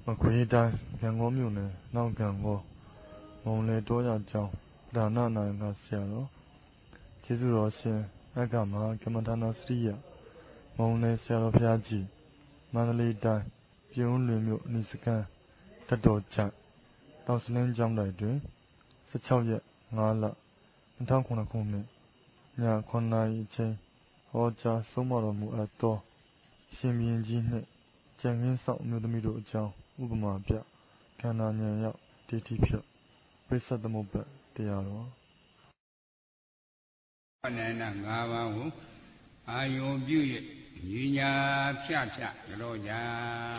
Maquita, Gangomune, now Gango, only Doya Jow, Ranana Gasiano, Chizuroshi, Agama, Kamatana Sria, Mone Salopiaji, Manali Dai, Pion Limu Nisaka, Tato Jack, Thousand Jam Lai Do, Sachoya, Nala, and Tankuna Kumi, Nya Kona Iche, Oja, Somaramu at door, Shimi Jine, Jangin South Middle Jow. Ubamabia, Canania, TTP, Pesa the Mobile, Diaro. Nana, are you beauty? Nina, Pia, Roja.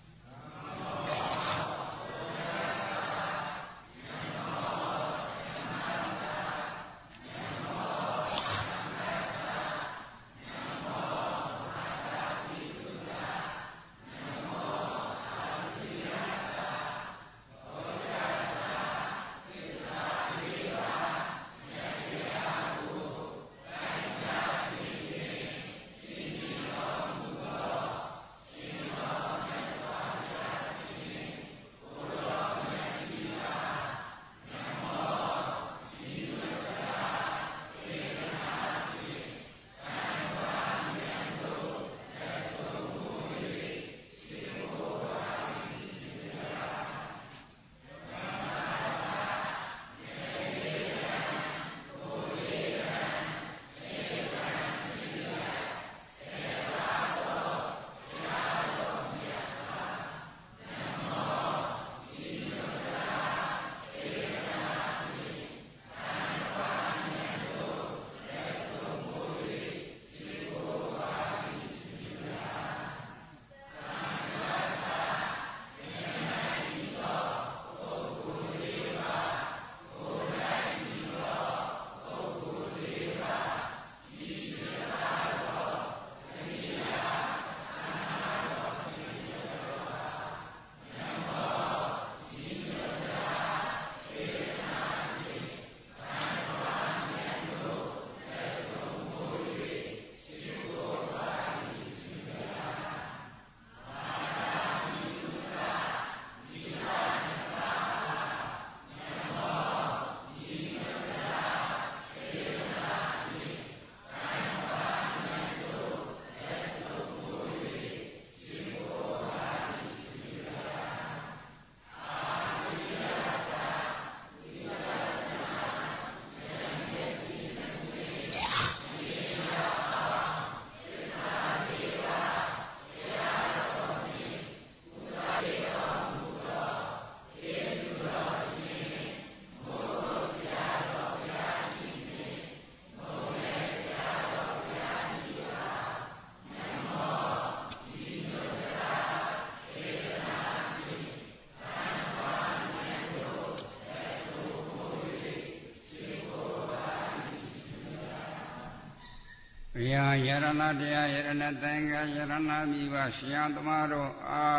Yarana Dia Yarana Tanga Yarana Viva Shian tomorrow.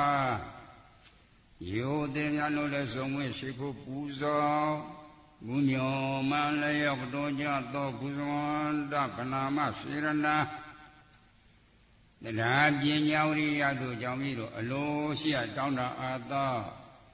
You Demiano Lesome Shiku Puzo Gunyo Malaya Doja Dokuzon Dakanama Shirana the Rabian Yauri Yadu Jamiro Alosia Downa Ada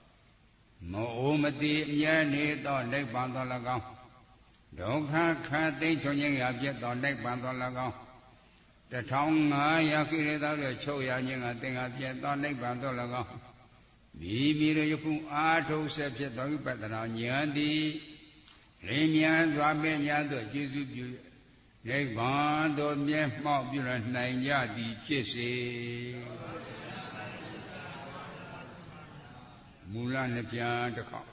Moomati Yani Don Lake Bandalaga Doka Kati Chonying Abjet on Lake Bandalaga the tongue Yaki Choya Ying thing of Jet on Lake Bandalaga Bibi Yuku Ato Sepset Dog Patana Yandi Remian Zaben Yado Jesu Lake Bando Mien Mobulan Nayadi Jesse Mulan Pian the Cock.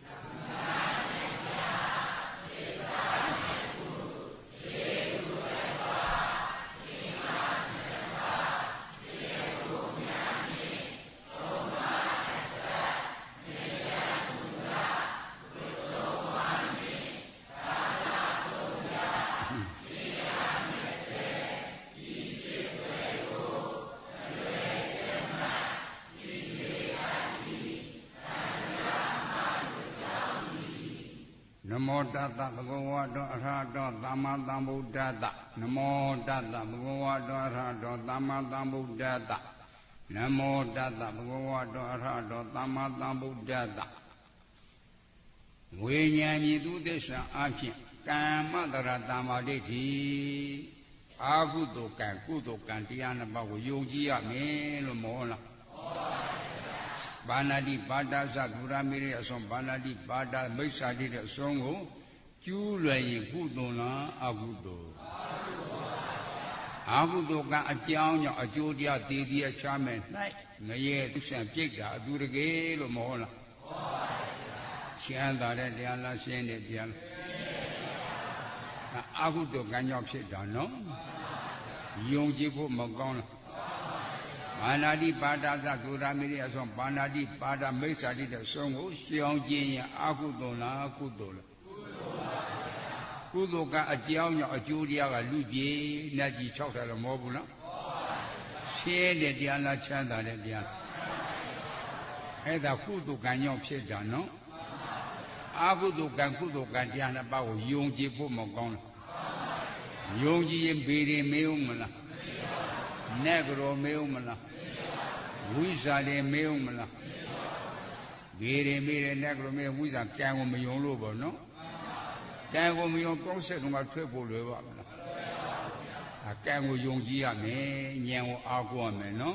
Namo Tata Bhagavato Arahato Dhammasambuddhata Namo Tata Bhagavato Arahato Dhammasambuddhata Namo Tassa Bhagavato Arahato Samma Sambuddhassa Viññāñi Dudesa Aphin Kammatara Tammaditi Akuto Kan Kuto Kan Tiyana Bago Yogi Yame Lo Mola Banadi Bada Sakura Miri Asom Banadi Bada Maisadi Songo Chulayi Kutona Akuto Akuto Kan Achiao Ajodia Didia Chamen Naye Tushan Pika Durage Lo Mola Chanda Diala Shende Diala Akuto Kanyok Shitano Yongjibu Magona Banadi Bada Sakura Miri Asom Banadi Bada Maisadi Songo Xiongjian Akutona Kutola Kutoka Ajiao Ajudia Luji Naji Chota Mobula Shende Diala Chanda Diala Eda Kuto Kanyok Shitano Akuto Kan Diana Bao Yongjibu Magona Yongji Biri Meumala Negro Meumala Wizard Meumala Biri Negro Me Wizard Kango Mion Lobo, no? Kango Mion Tonse Numa Triple River. A Kango Yongji Ame, Yan Aquame, no?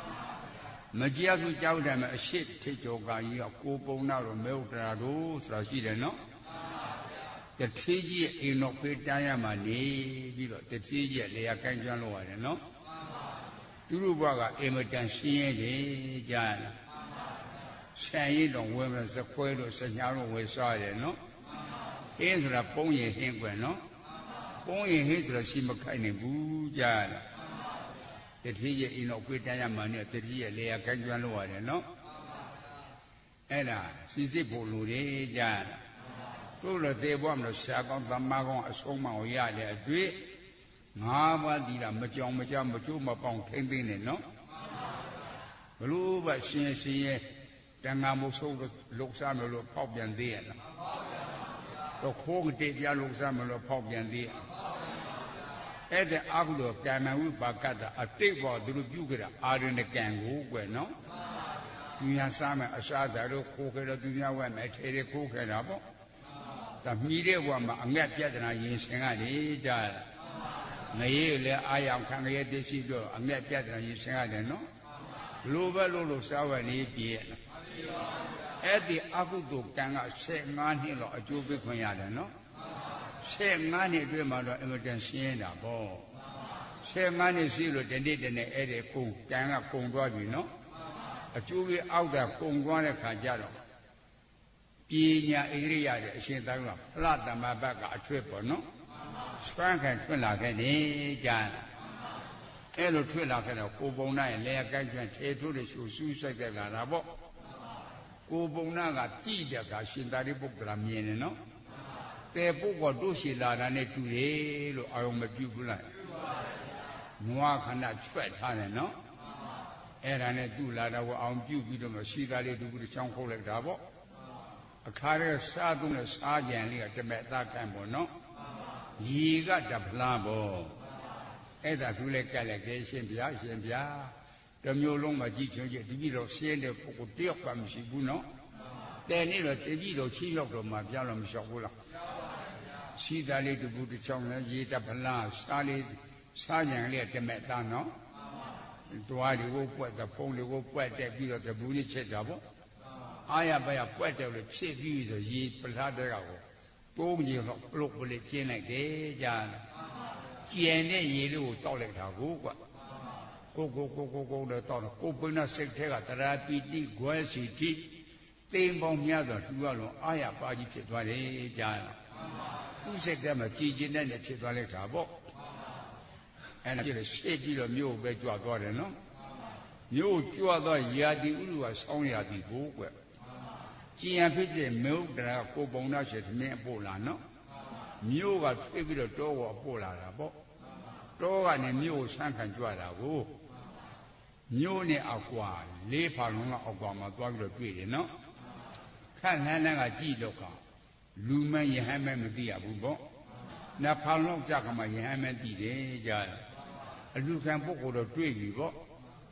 Magia to Jow them a ship take your guy, a couple now of Meltrado, Trasida, no? The TG in no pay diamond, the TG, they are Kanjano, no? Turubaga emergency, Jana. Saying on women's the Quail Sanaro was sorry, no? Here's a pony him, no? Pony his Shimakani Boo, Jana. The TG in no pay diamond, the TG, they are Kanjano, no? Ella, Sizipo, Jana. Told they want to second the Magon as Soma or Yada, agree. Ngava di la Majong Majuma Pong Kembin, no? Blue, but she Tangamuso looks on the Popian dear. The Hog did ya looks on the Popian dear. At the Agdo of Gamaru Bakata, a table to Bugara are in the Kango, no? Tuya Sama Asada, Coker, Tuya, when I tell you Coker. The media woman, a net yet and I in Singadi, Jara. Naye, I am Kangay Decido, a net yet and you Singadi, no? Luba Lulu Sawa Nipian. At the Akudu Kanga, say Mani or a Jubi Koyada, no? Say Mani Dreamer emergency in a ball. Say Mani Zero, the need in the Eddie Kung, Kanga Kungwabi, no? A Jubi out there Kungwana Kajaro. Pina area, Shintanga, Plata Mabaga, a triple, no? Spank and Twilak and Jan. Elo Twilak and a Kubona and Lea Gajan, Tetu, the Suicide and Arabo. Kubonaga, Tijaka, Shintari book Ramien, no? They book or Dushi Lada Netu, Aroma Pupula. Noa cannot sweat, honey, no? And do Lada were on Pupidum, a Shidali to the Chanko like Dabo. A carrier Sadun as Argently at the Meta Campo, no? Ye got the plabo. As a Tule Calagation, Bia, the Mulong Magic, the Vilo Send the Pocotil from Shibuno. Then it was the Vilo Chilo of Mabialum Shakula. See the little Buddha Chong, Yeta Pala, Sally, Sergeant at the Meta, no? To I will put the phone, will put that Vilo the Buddha Chetabo. I have a quite of the chief user, ye Platado. Boom, you look with it, Jen like Jan. Tiene Yellow Toilet, go, the Tono, open a secretary at the rapid, Guancy tea, Thing Bong Yada, Tualo, I have party Chitwale, Jan. Who said them a teaching and a Chitwale Tabo? And I get a shady of mule bed to a daughter, no? You, Yadi Ulu was only at the book. Giampite milk that I go bonus at me Polano. Mew got a dog or Polabo. Dog and a mule sank and dry go. Mune aqua, lay palona of Gama dog the tree, no? Can hang a tea loca. Lumen Yahaman Dia Bubo. Napalon Jacama Yahaman Dia. A Lucan book or the tree,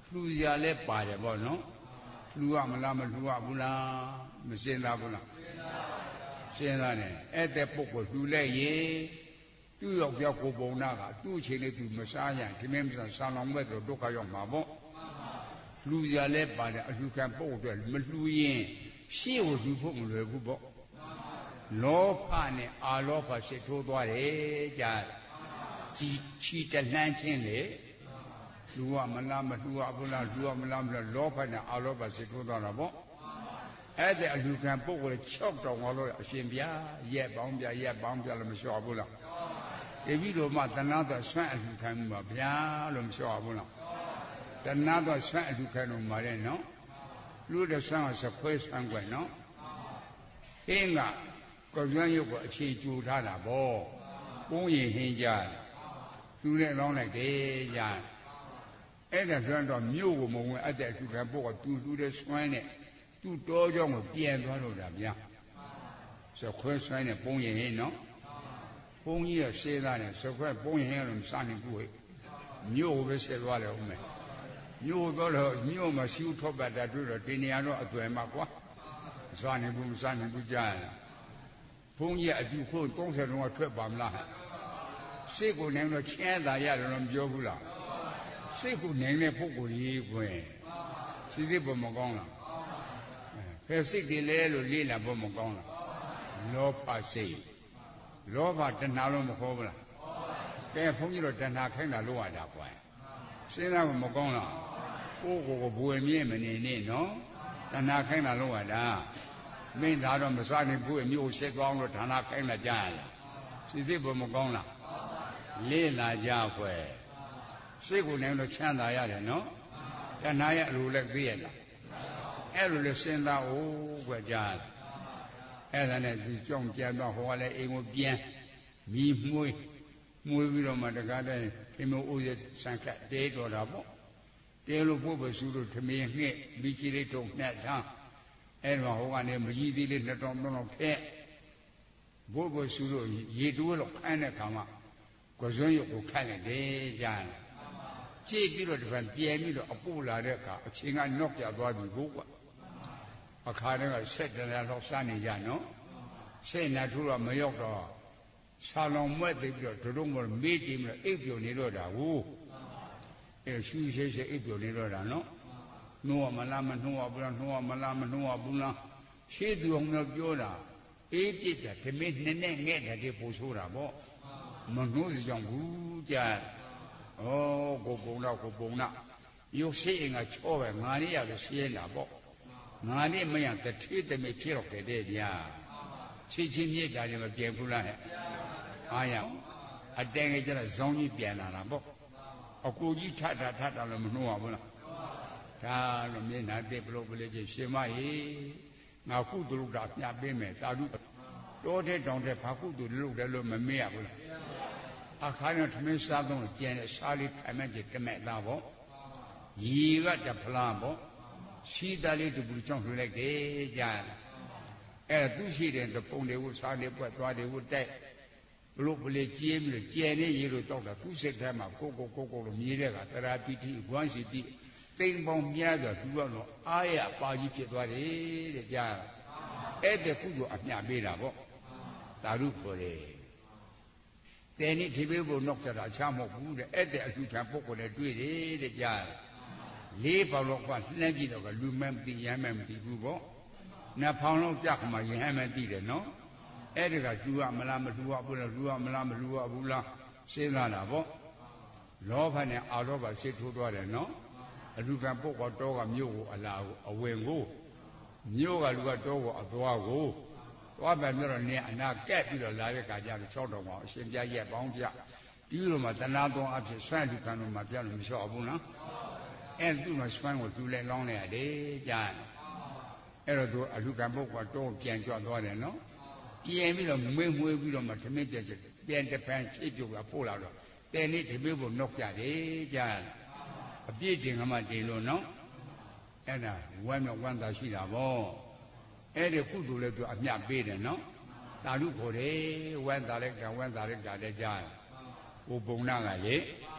လူစရာလည်းပါတယ်ပေါ့နော်လူရမလားမလူရဘူးလားမစင်သားဘူးလားစဉ်းစားတယ်အဲ့တဲ့ပုဂ္ဂိုလ်လူလိုက်ရေသူ့ယောက်ျားကိုပုံနာကသူ့အချိန်နဲ့သူမစားရဒီမင်းမစားဆံလောင်မဲ့တော့ဒုက္ခရောက်မှာပေါ့လူစရာလည်းပါတယ်အလှခံပုဂ္ဂိုလ်တွေမလှူရင်ရှေ့ကိုလူဖို့မလွယ်ဘူးပေါ့လောဘနဲ့အာလောဘစိတ်ထိုးသွားတယ်ကြာချီတလှမ်းချင်းလေလူကမလားမလှူရဘူးလားလူကမလားမလားလောဘနဲ့အာလောဘစိတ်ထိုးသွားတာပေါ့အဲ့ဒါအလူခံပုဂ္ဂိုလ်6တောင်လို့အရှင်ဗျာရက်ပေါင်းပြလည်းမလျှော့ဘူးလားတပည့်တော်မှတဏှာတော့ဆွမ်းအလူခံမှုပါဗျာလို့မလျှော့ဘူးလားတဏှာတော့ဆွမ်းအလူခံလို့မှာတဲ့နော်လူတဲ့ဆွမ်းကစခွဲဆွမ်းွယ်နော်အင်းကကိုယ်ကျွမ်းရုပ်ကိုအခြေကျူထားတာဗောပုံးရင်ဟင်းကြလူနဲ့လောင်းလိုက်တယ်ကြအဲ့ဒါကျွမ်းတော့မြို့ကိုမဝင်အပ်တဲ့အလူခံပုဂ္ဂိုလ်သူလူတဲ့ဆွမ်းနဲ့သူ့တောကြောင့်ကိုပြန်သွားလို့တာဗျာစခွဲဆွမ်းနဲ့ပုံးရင်ဟင်းနော်ဘုန်းကြီးကရှင်းသားတယ်စခွဲပုံးရင်ဟင်းလို့မစားနိုင်ဘူးဟဲ့မြို့ကိုပဲဆက်သွားတယ်ဦးမယ်မြို့တော့မြို့မှာစီးဥထောက်ပတ်တာတွေ့တော့ဒီနေရာတော့အသွယ်မှာကွာမစားနိုင်ဘူးကြားရဘုန်းကြီးအတူခိုး30လုံးကထွက်ပါမလားစိတ်ကိုနိုင်တော့ချမ်းသာရတယ်လို့မပြောဘူးလားစိတ်ကိုနိုင်တဲ့ပုဂ္ဂိုလ်ကြီးကွယ်စိတ်ဘုံမကောင်းလားဖယ်စိတ်တွေလဲလို့လေးလာဘုံမကောင်းလားလောဘစိတ်လောဘတဏှာလို့မခေါ်ဘူးလားကဲဘုန်းကြီးတို့တဏှာခိုင်းတာလို့ရတာကွယ်စဉ်းစားမကောင်းလားကိုယ်ကိုဘွယ်မြင့်မနေနဲ့နော်တဏှာခိုင်းတာလို့ရတာမင်းသားတော့မစားနိုင်ဘူးအမျိုးဆက်သွားအောင်လို့ဌာနခိုင်းလာကြရလားစိတ်ဘုံမကောင်းလားလေးလာကြကွယ်စိတ်ကိုနိုင်လို့ချမ်းသာရတယ်နော်တဏှာရဲ့အလိုလည်းသိရလားအဲ့လိုလေစဉ်းစားဦးကွကြားအဲ့ဒါနဲ့သူကြောင်းပြန်တော့ဟိုကလည်းအိမ်ကိုပြန်မိမွေးပြီးတော့မှတကားတဲ့ဖေမိုးဦးရဲ့ဆန်ခတ်တဲတော်တာပေါ့တဲလို့ဖို့ပဲစုလို့ထမင်းငှက်မိကြီးလေးတုံနှက်ဆန်းအဲ့တော့ဟိုကနေမကြီးသေးလေး2တောင်3တောင်ဖက်ဘိုးဘွယ်စုလို့ရေတိုးလို့ခန်းတဲ့ခါမှာကိုစွန်းရုပ်ကိုခတ်လိုက်တယ်ကြားကြည့်ပြီးတော့ဒီကံပြဲပြီးတော့အပူလာတဲ့အခါအချိန်ကနော့ပြသွားပြီကိုကွာအခါတည်းကဆက်တယ်တော့စနေကြနော်စိတ်နဲ့ထူတော့မရောက်တော့ဆာလောင်မွဲ့သိပြီးတော့ဒုံမမေးကြည့်ပြီးတော့အိပ်ပျော်နေတော့တာကိုအဲရှူရှိအိပ်ပျော်နေတော့တာနော်နှိုးရမလားမနှိုးရဘူးလားနှိုးရမလားမနှိုးရဘူးလားရှေ့သူအောင်တော့ပြောတာအေးပြစ်တာဓမင်းနဲ့ငဲ့တယ်ပို့ဆိုးတာပေါ့မနှိုးစကြောင်ဘူးကြားဩကိုပုံတော့ရုပ်ရှိအင်ကချောပဲငါလေးရလို့ရှင်းတာပေါ့ငါလေးမရတထေးတမိဖြစ်တော့ကြတဲ့ဗျာချင်းမြစ်တာလည်းမပြေဘူးလားဟဲ့အားရအတဲငယ်ကျတော့ဇောင်းကြီးပြန်လာတာပေါ့အကူကြီးထတာလည်းမနှိုးရဘူးလားဒါတော့မျက်နှာတစ်ဘလို့ဘလေးချင်းရှင်မကြီးငါကုသလုတာပြပေးမယ်တာဓုတောတဲ့တောင်တဲ့ဘာကုသလုတယ်လို့မမေ့ရဘူးလားအခါနဲ့ထမင်းစားတော့ကျန်တဲ့စားလေးထိုင်မဲ့တမဲ့သားပေါ့ရီကတဖလားပေါ့ရှိသားလေးတူဘူးချောင်းလှလိုက်တယ်ကြားအဲ့သူရှိတဲ့ပုံတွေကိုစားနေပွက်သွားတယ်ကိုတိုက်ဘလို့ပလေကျင်းပြီးကျန်နေရေလို့တောက်တာသူစိတ်ထဲမှာကိုလို့မြည်တဲ့ကတရာပီတိဝမ်းစီတိသိမ့်ပေါင်းများစွာသူကတော့အာရပါကြီးဖြစ်သွားတယ်တဲ့ကြားအဲ့တဲ့ကုသိုလ်အမြပေးတာပေါ့သာဓုခေါ်တယ်တဲ့နေ့ဒီဘေးကိုနောက်ကြတာချမဟုတ်ဘူးတဲ့အဲ့တဲ့အလှခံပုဂ္ဂိုလ်နဲ့တွေ့တယ်တဲ့ကြားလေးပေါလောက်ကလှမ်းကြည့်တော့ကလူမှန်မသိရမ်းမှန်မသိဘူးပေါ့နှစ်ဖောင်လောက်ကြခမှရဟမ်းမှသိတယ်နော်အဲ့ဒီကလူရမလားမလူရဘူးလားလူရမလားမလူရဘူးလားစဉ်းစားတာပေါ့လောဘနဲ့အာလောဘစိတ်ထိုးသွားတယ်နော်အလူခံပုဂ္ဂိုလ်တောကမြို့ကိုအလာကိုအဝင်ကိုမြို့ကလူကတောကိုအသွားကိုသွားပြန်ပြီးတော့နေအနာကက်ပြီးတော့လာတဲ့ခါကျတော့6တောင်ပါအရှင်ပြရက်ပေါင်းပြပြီးတော့မှတဏှာသွန်အဖြစ်ဆွမ်းလူခံလို့မှပြလို့မလျှော့ဘူးနော်အဲ့သူ့မှာဆွမ်းကိုသူလည်းလောင်းလိုက်ရတယ်ကြားအဲ့တော့သူအလူခံပုဂ္ဂိုလ်တော့ပြန်ကြွသွားတယ်နော်ပြန်ပြီးတော့မွေးပြီးတော့မှဓမင်းပြန်တပန်းချိတ်ပြုတ်လာပို့လာတော့တဲ့နေ့ဓမင်းကိုနှုတ်ကြတယ်ကြားအပြည့်တင်ကမှတင်လို့နော်အဲ့ဒါဝမ်းမြောက်ဝမ်းသာရှိတာဗောအဲ့ဒီကုသိုလ်လည်းသူအမြပေးတယ်နော်တာဓုခေါ်တယ်ဝမ်းသာလိုက်တာလည်းကြားကိုပုံနာကလေ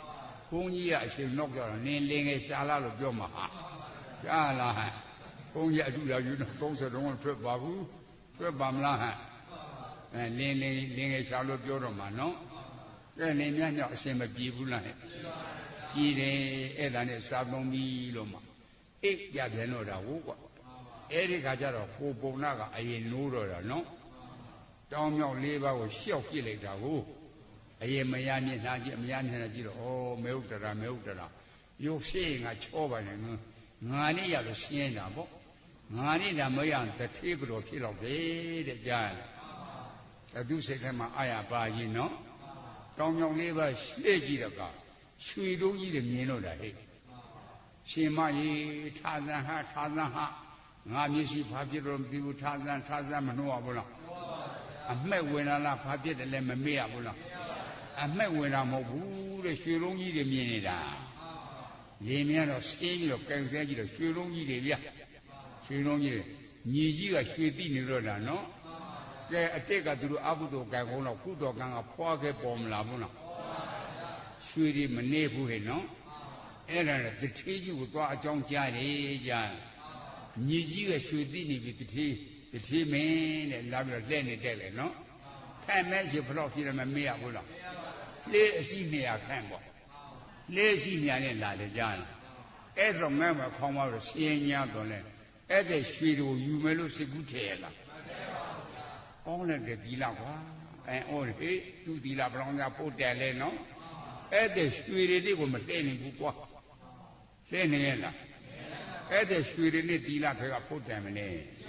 公鸡啊，去弄掉了，连个下来了表嘛，下来哈，公鸡住了有那东西东西出把不，出把么啦哈，连个下来表了嘛喏，这里面要什么比不啦？比的哎，咱的山东米了嘛，哎，也变了的我。哎，这个叫做湖北那个哎弄着了喏，当庙里边我小起来着我，哎呀没呀你那几没呀你那几了哦没有得了没有得了，有些俺瞧吧人，俺的也是闲着不，俺的那么样的推不着疲劳别的家，这都是他妈哎呀把人喏，当庙里边写几了个，水中一的面了的嘿，先嘛一查咱哈。俺们是发别的，比如查咱们弄不了，没为了那发别的来没呀不了，没为了么不的学容易的面的，里面了新了更三级的学容易的呀，学容易的，你这个学弟你说的喏，这个都是阿不多干活了，不多干个破开包么了不了，学的么内部的喏，哎那这成就多讲家里家。你这个学弟你比提名的那边来你带来喏，看买些不老皮了没呀不了，来些年也看过，来些年的哪里讲了？哎，说俺们看嘛是先年多嘞，哎在学的有没有是不贴了？讲了这地了哇，哎我哎都地了不让人家不带来喏，哎在学的这个么带你不过，带你了。哎，在水里那地拉他个破蛋么呢？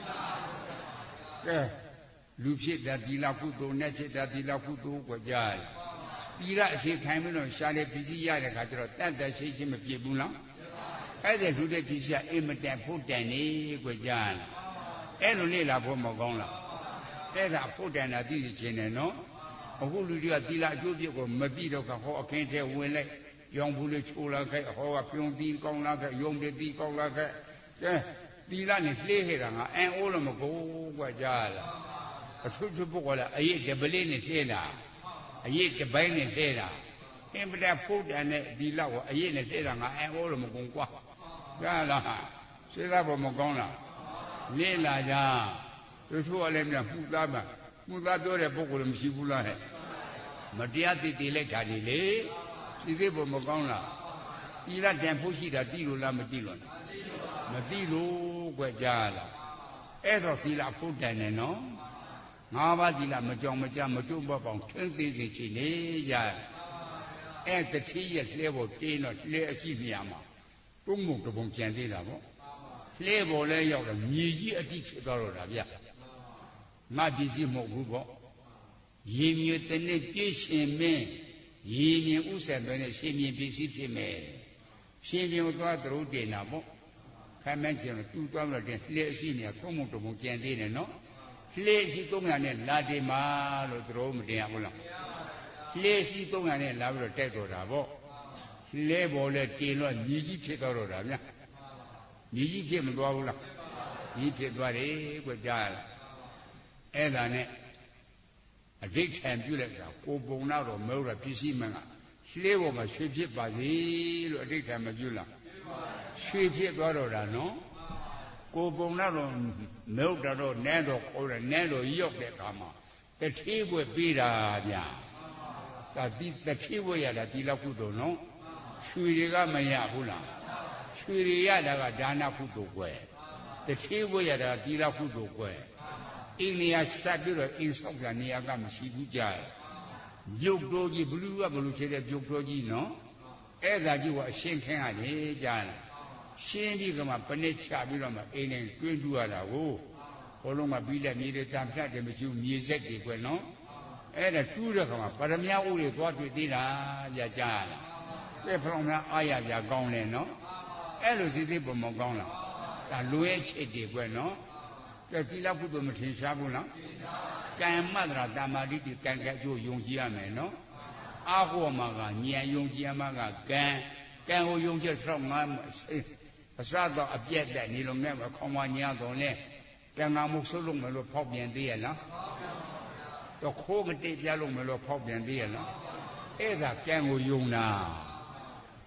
这路皮的地拉不多，那些的地拉不多国家，地拉谁看不着下来必须压的，看着但在谁什么别不了？哎，在路的底下也没蛋破蛋的国家，哎，路里拉破没讲了，哎，他破蛋那地是钱的喏，我路这个地拉就别个没地了，看好看在回来。用不了出来开，好啊！不用地高那个，用的地高那个，这地那你厉害了啊！按我那么国家了，出不过来，哎呀，这不来你谁了？哎呀，这白你谁了？哎，不但破蛋的地那我，哎呀，你谁了啊？按我那么讲过，这样了，现在不么讲了，你那家，就说来面复杂嘛，复杂多了不过那么辛苦了，没这样地来看的嘞。现在不么讲了，地那店铺西的地路那么地路，没地路国家了，哎，到地那负担的喏，俺把地那么讲没中不帮，全得是去你家，哎，这天也是来我电了，来几年嘛，中午都帮见的了不，来我来要的年纪一地去到了那边，俺必须没不过，因为等你别前面。一年53多年，前面必须批买，前面我多少点了不？还蛮讲了，都多少点？来些年，中午都不见的了喏。来些东亚呢，拿的马路都我们这样不了。来些东亚呢，拿不了带多少不？来不来点了，你去批多少了呢？你去批么多不了？你批多的国家了，哎那呢？这看出来的，我不那个没有了必须们啊，现在我们水皮把这了，这看不出了，水皮多少人喏？我不那种没有得到难道好人难道要在干嘛？在体会别人家，在体会也在地了不多喏，水里个没呀不啦，水里也那个咱那不多贵，在体会也在地了不多贵。一年下去了，一上山你要干么西部家？有多几不溜啊不溜，现在有多几喏？哎，咱就我先看下你家了，先比个嘛，本来下比了嘛，一年专注啊了哦，我弄嘛比了米的咱下这么就米色的怪喏，哎，那煮着个嘛，把这面屋里多对的啦，家了，这旁边哎呀家讲了喏，哎，都是这不么讲了，咱路也吃的怪喏。这地拉不多么听下不啦？干嘛的啦？咱们这里干就用几没喏？阿哥嘛个年用几嘛个干我用些什么？啥到啊别的你拢俺们看完年多嘞，干俺们手拢没了跑遍地了，到可个这边拢没了跑遍地了，哎，他干我用呐，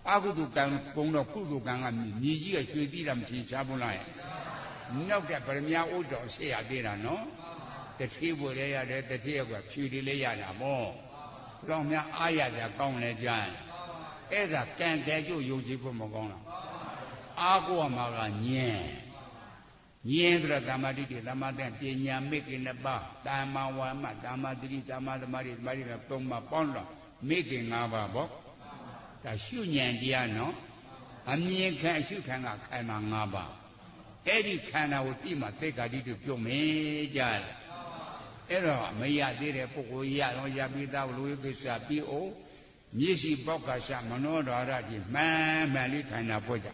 阿古都干功了，古都干啊，你这个兄弟他们去查不来，那个不是人家欧洲谁也对了喏，这欺负人家这这个处理人家的么？让我们阿爷在讲来讲，儿子干干就有几不么讲了，阿哥嘛个年的他妈的他妈的别年没给那把，他妈我嘛他妈的他妈的个东嘛帮了，没给俺爸不，他修年的呀喏，俺年看修看啊看那俺爸，哎你看那我弟嘛这个里头表没家。အဲ့တော့မရသေးတဲ့ပုဂ္ဂိုလ်ရတော့ရပြီးသားလူကိစ္စပြီးအိုမျက်စိပေါက်ကရှာမနောဓာရကြီးမှန်မှန်လေးခန္ဓာဖွဲ့ကြ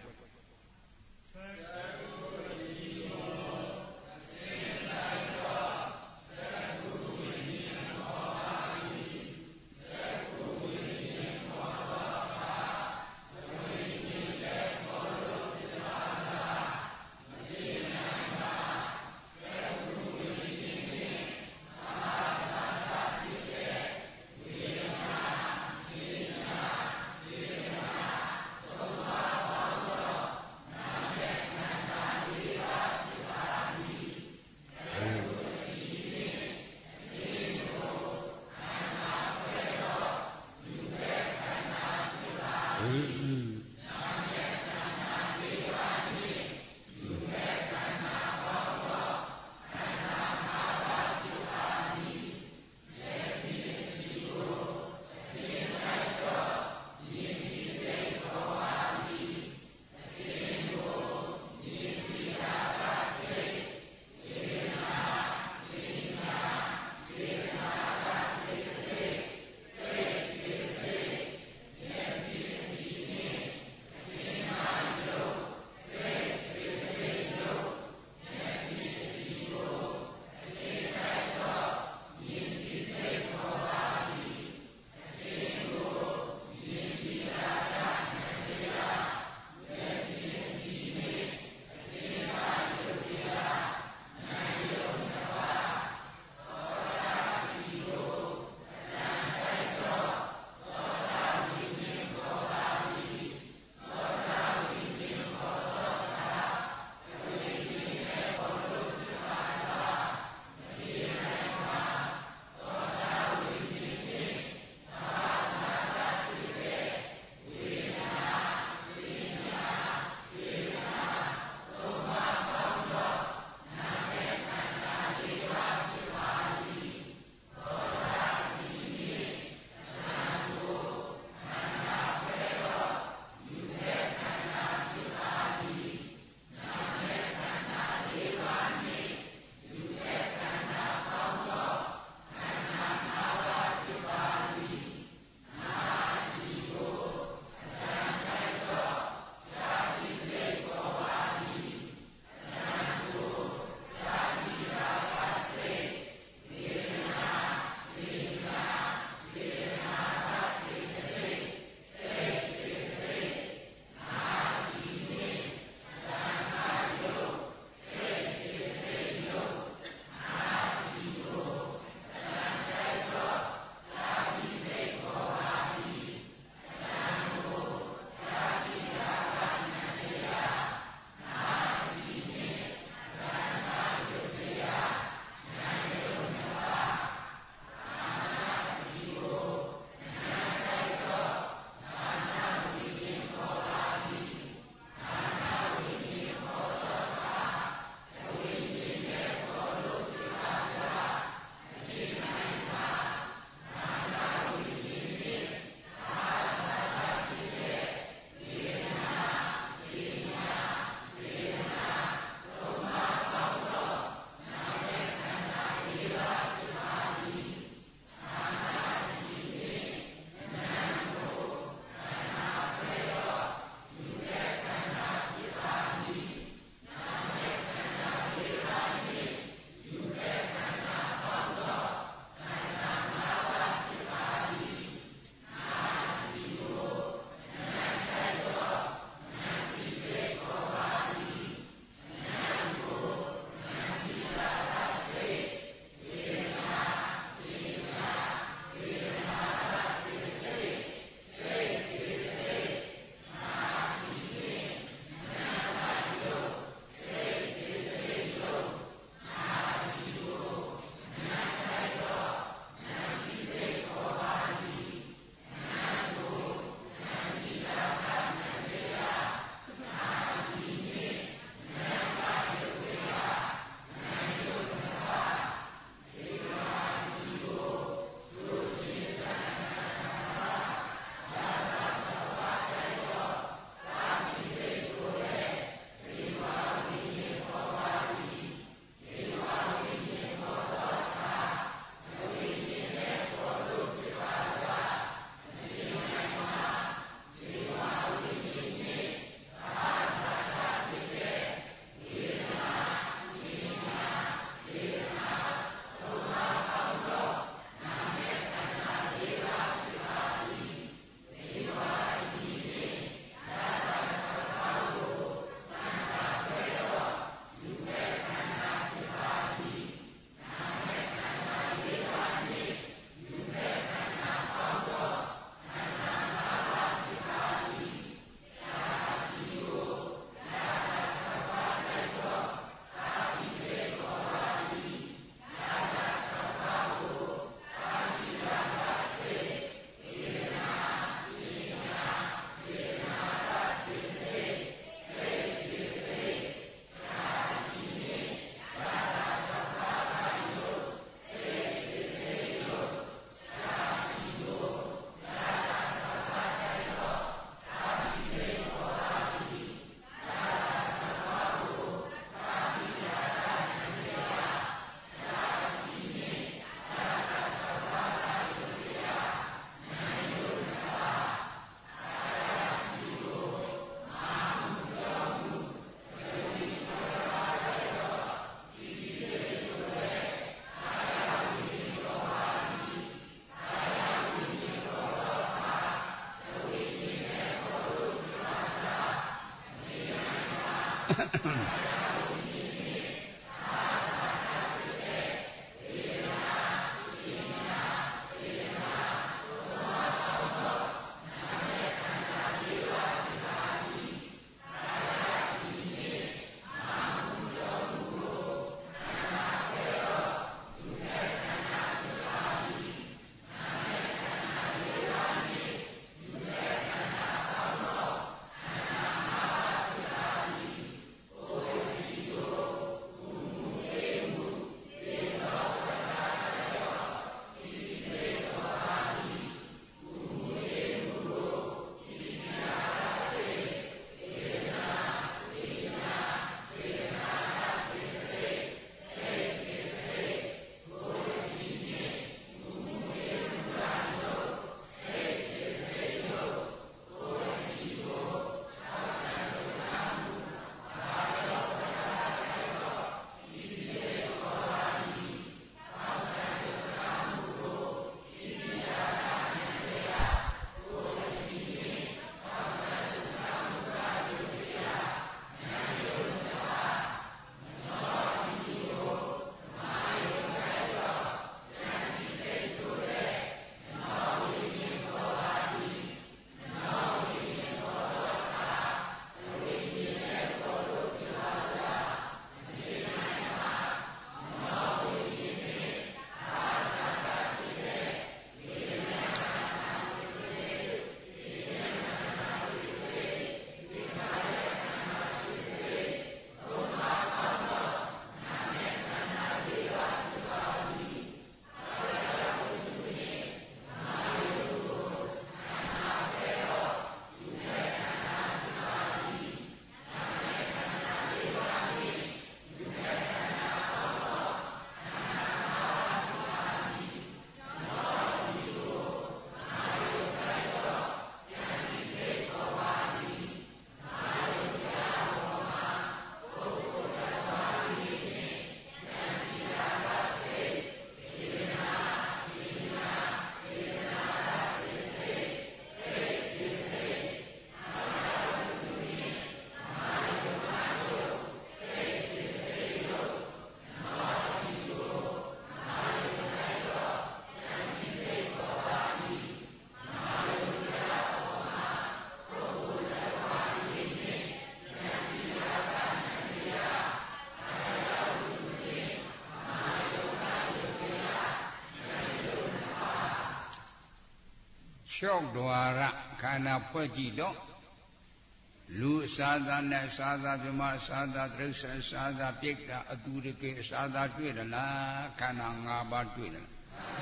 6 dwara ခန္ဓာဖွဲ့ကြည့်တော့လူအစာသားနဲ့အစာသားပြမအစာသားတိရစ္ဆာန်အစာသားပြိတ္တာအတူတကယ်အစာသားတွေ့ရလားခန္ဓာ5ပါးတွေ့တယ်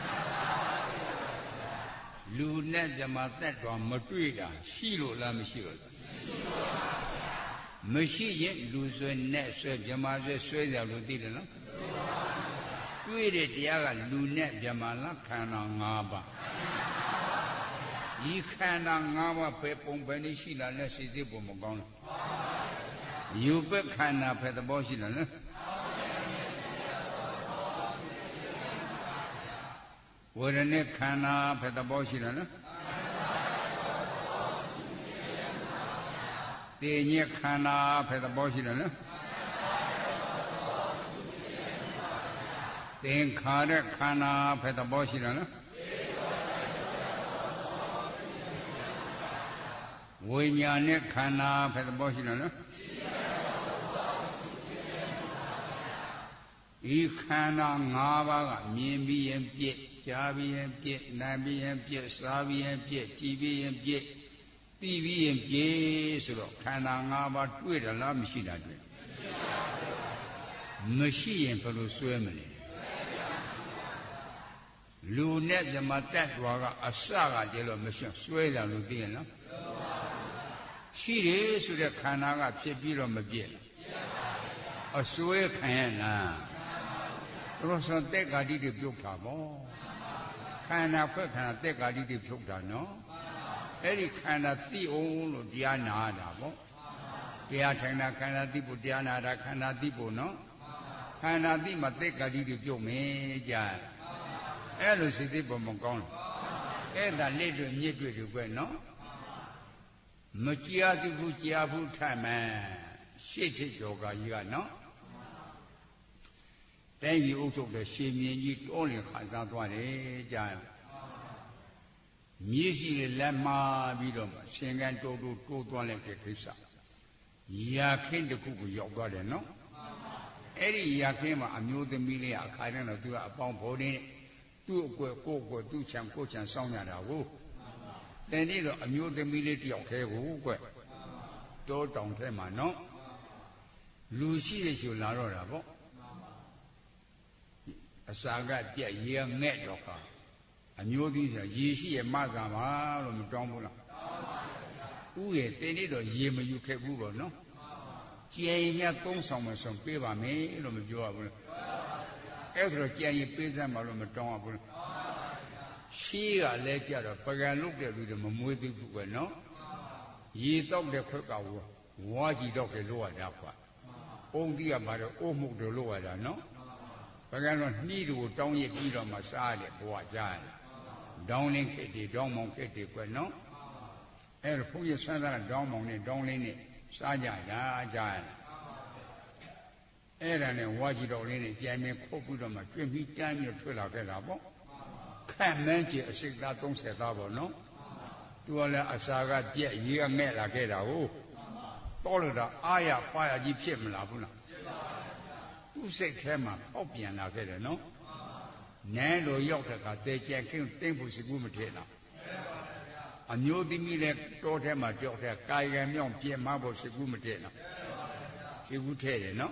လူနဲ့ပြမသက်တော်မတွေ့တာရှိလို့လားမရှိလို့လားမရှိရင်လူဆွဲနဲ့ဆွဲပြမဆွဲဆွဲကြလို့သိတယ်နော်တွေ့တဲ့တရားကလူနဲ့ပြမလားခန္ဓာ5ပါးဒီခန္ဓာ5ပါးပဲပုံပဲနေရှိလာလဲစိတ်စိတ်ပုံမကောင်းလားယူပက်ခန္ဓာပဲသဘောရှိလားနော်ဝေဒနာခန္ဓာပဲသဘောရှိလားနော်သိဉ္ဇခန္ဓာပဲသဘောရှိလားနော်သင်္ခါရခန္ဓာပဲသဘောရှိလားနော်ဝိညာဉ်နဲ့ခန္ဓာပဲသဘောရှိလားနော်ဤခန္ဓာ5ပါးကမြင်ပြီးရင်ပြည့်ကြားပြီးရင်ပြည့်နားပြီးရင်ပြည့်စားပြီးရင်ပြည့်ကြည်ပြီးရင်ပြည့်သိပြီးရင်ပြည့်ဆိုတော့ခန္ဓာ5ပါးတွေ့တယ်လားမရှိတာတွေ့မရှိရင်ဘယ်လိုဆွဲမလဲလူနဲ့ဇမတတ်တော်ကအစကတည်းကမရှိဆွဲတယ်လို့သိရင်နော်ရှိတယ်ဆိုတဲ့ခန္ဓာကဖြစ်ပြီးတော့မပြည့်အစွဲခံရလားတို့ဆိုတက်ဂါတိတွေပြုတ်တာပေါ့ခန္ဓာဖွဲ့ခန္ဓာတက်ဂါတိတွေပြုတ်တာနော်အဲ့ဒီခန္ဓာသိအောင်လို့တရားနာတာပေါ့တရားထိုင်တာခန္ဓာသိဖို့တရားနာတာခန္ဓာသိဖို့နော်ခန္ဓာသိမှတက်ဂါတိတွေပြုတ်မယ်ကြာအဲ့လိုစိတ်သိပုံမကောင်းလားအဲ့ဒါလက်တွေမြစ်တွေပဲနော်မကြည်ရသူဘူးကြားဘူးထမှန်ရှစ်ချစ်ကျော်ကကြီးကနော်တိုင်းပြည်အုပ်ချုပ်တဲ့ရှင်မြင်းကြီးတောလင်ခါစားသွားတယ်ကြားမြေရှိတဲ့လက်မှာပြီးတော့ရှင်ကန်းတိုးသွားလိုက်တဲ့ကိစ္စရာခင်းတစ်ခုကိုရောက်သွားတယ်နော်အဲ့ဒီရာခင်းမှာအမျိုးသမီးလေးအခါတည်းတော့သူကအပေါင်းဖော်နေသူ့အကွယ်ကိုယ့်အကွယ်သူ့ချံကိုယ့်ချံစောင်းရတာကိုတန်တိတော့အမျိုးသမီးလေးတယောက်သေးကိုကွတောတောင်ထဲမှာနော်လူရှိတဲ့ချိုလာတော့တာပေါ့အစာကပြက်ရေငဲ့တော့ခါအမျိုးသမီးဆိုရေရှိရမစားပါလို့မတောင်းဘူးလားဥရဲ့တင်းနေတော့ရေမယူခဲ့ဘူးပေါ့နော်ကြည်ရင်များသုံးဆောင်မဆောင်ပေးပါမယ်လို့မပြောရဘူးလားအဲ့ဒါတော့ကြည်ရင်ပေးစမ်းပါလို့မတောင်းရဘူးလားရှေးကလည်းကြတော့ပကံလုတ်တဲ့လူတွေမမွေးသေးဘူးကွယ်နော်ရေတောက်တဲ့ခွက်ကဝါကြီးတော့ကြလို့ရတာကွာအုံးကြီးကပါတော့အိုးမှုတို့လို့ရတာနော်ပကံတော့နှီးတို့တောင်းရပြီးတော့မှစားရတယ်ဘဝကြားတယ်ဒေါင်းလင်းခက်တွေဒေါင်းမောင်ခက်တွေကွယ်နော်အဲ့ဒါဘုန်းကြီးဆန်းသားဒေါင်းမောင်နဲ့ဒေါင်းလင်းနဲ့စားကြတာကြားရတယ်အဲ့ဒါနဲ့ဝါကြီးတော်လေးနဲ့ကြံမြင်ခုတ်ပြီးတော့မှကျွတ်ပြီးတန်းပြီးထွက်လာခဲ့တာပေါ့ခန့်မှန်းကြည့်အစိတ်သား30သားပေါ့နော်သူကလည်းအစာကပြက်ရေကငဲ့လာခဲ့တာကိုတောလို့တာအာရပါရကြီးဖြစ်မလားဘူးလားသူ့စိတ်ထဲမှာပေါက်ပြန်လာခဲ့တယ်နော်နန်းတော်ရောက်တဲ့အခါတေကျက်ခင်းသိမ့်ဖို့စီကူးမထည့်လားအမျိုးသမီးလည်းတောထဲမှာကြောက်တဲ့ကာယကံမြောင်းပြင်မဖို့စီကူးမထည့်လားစီကူးထည့်တယ်နော်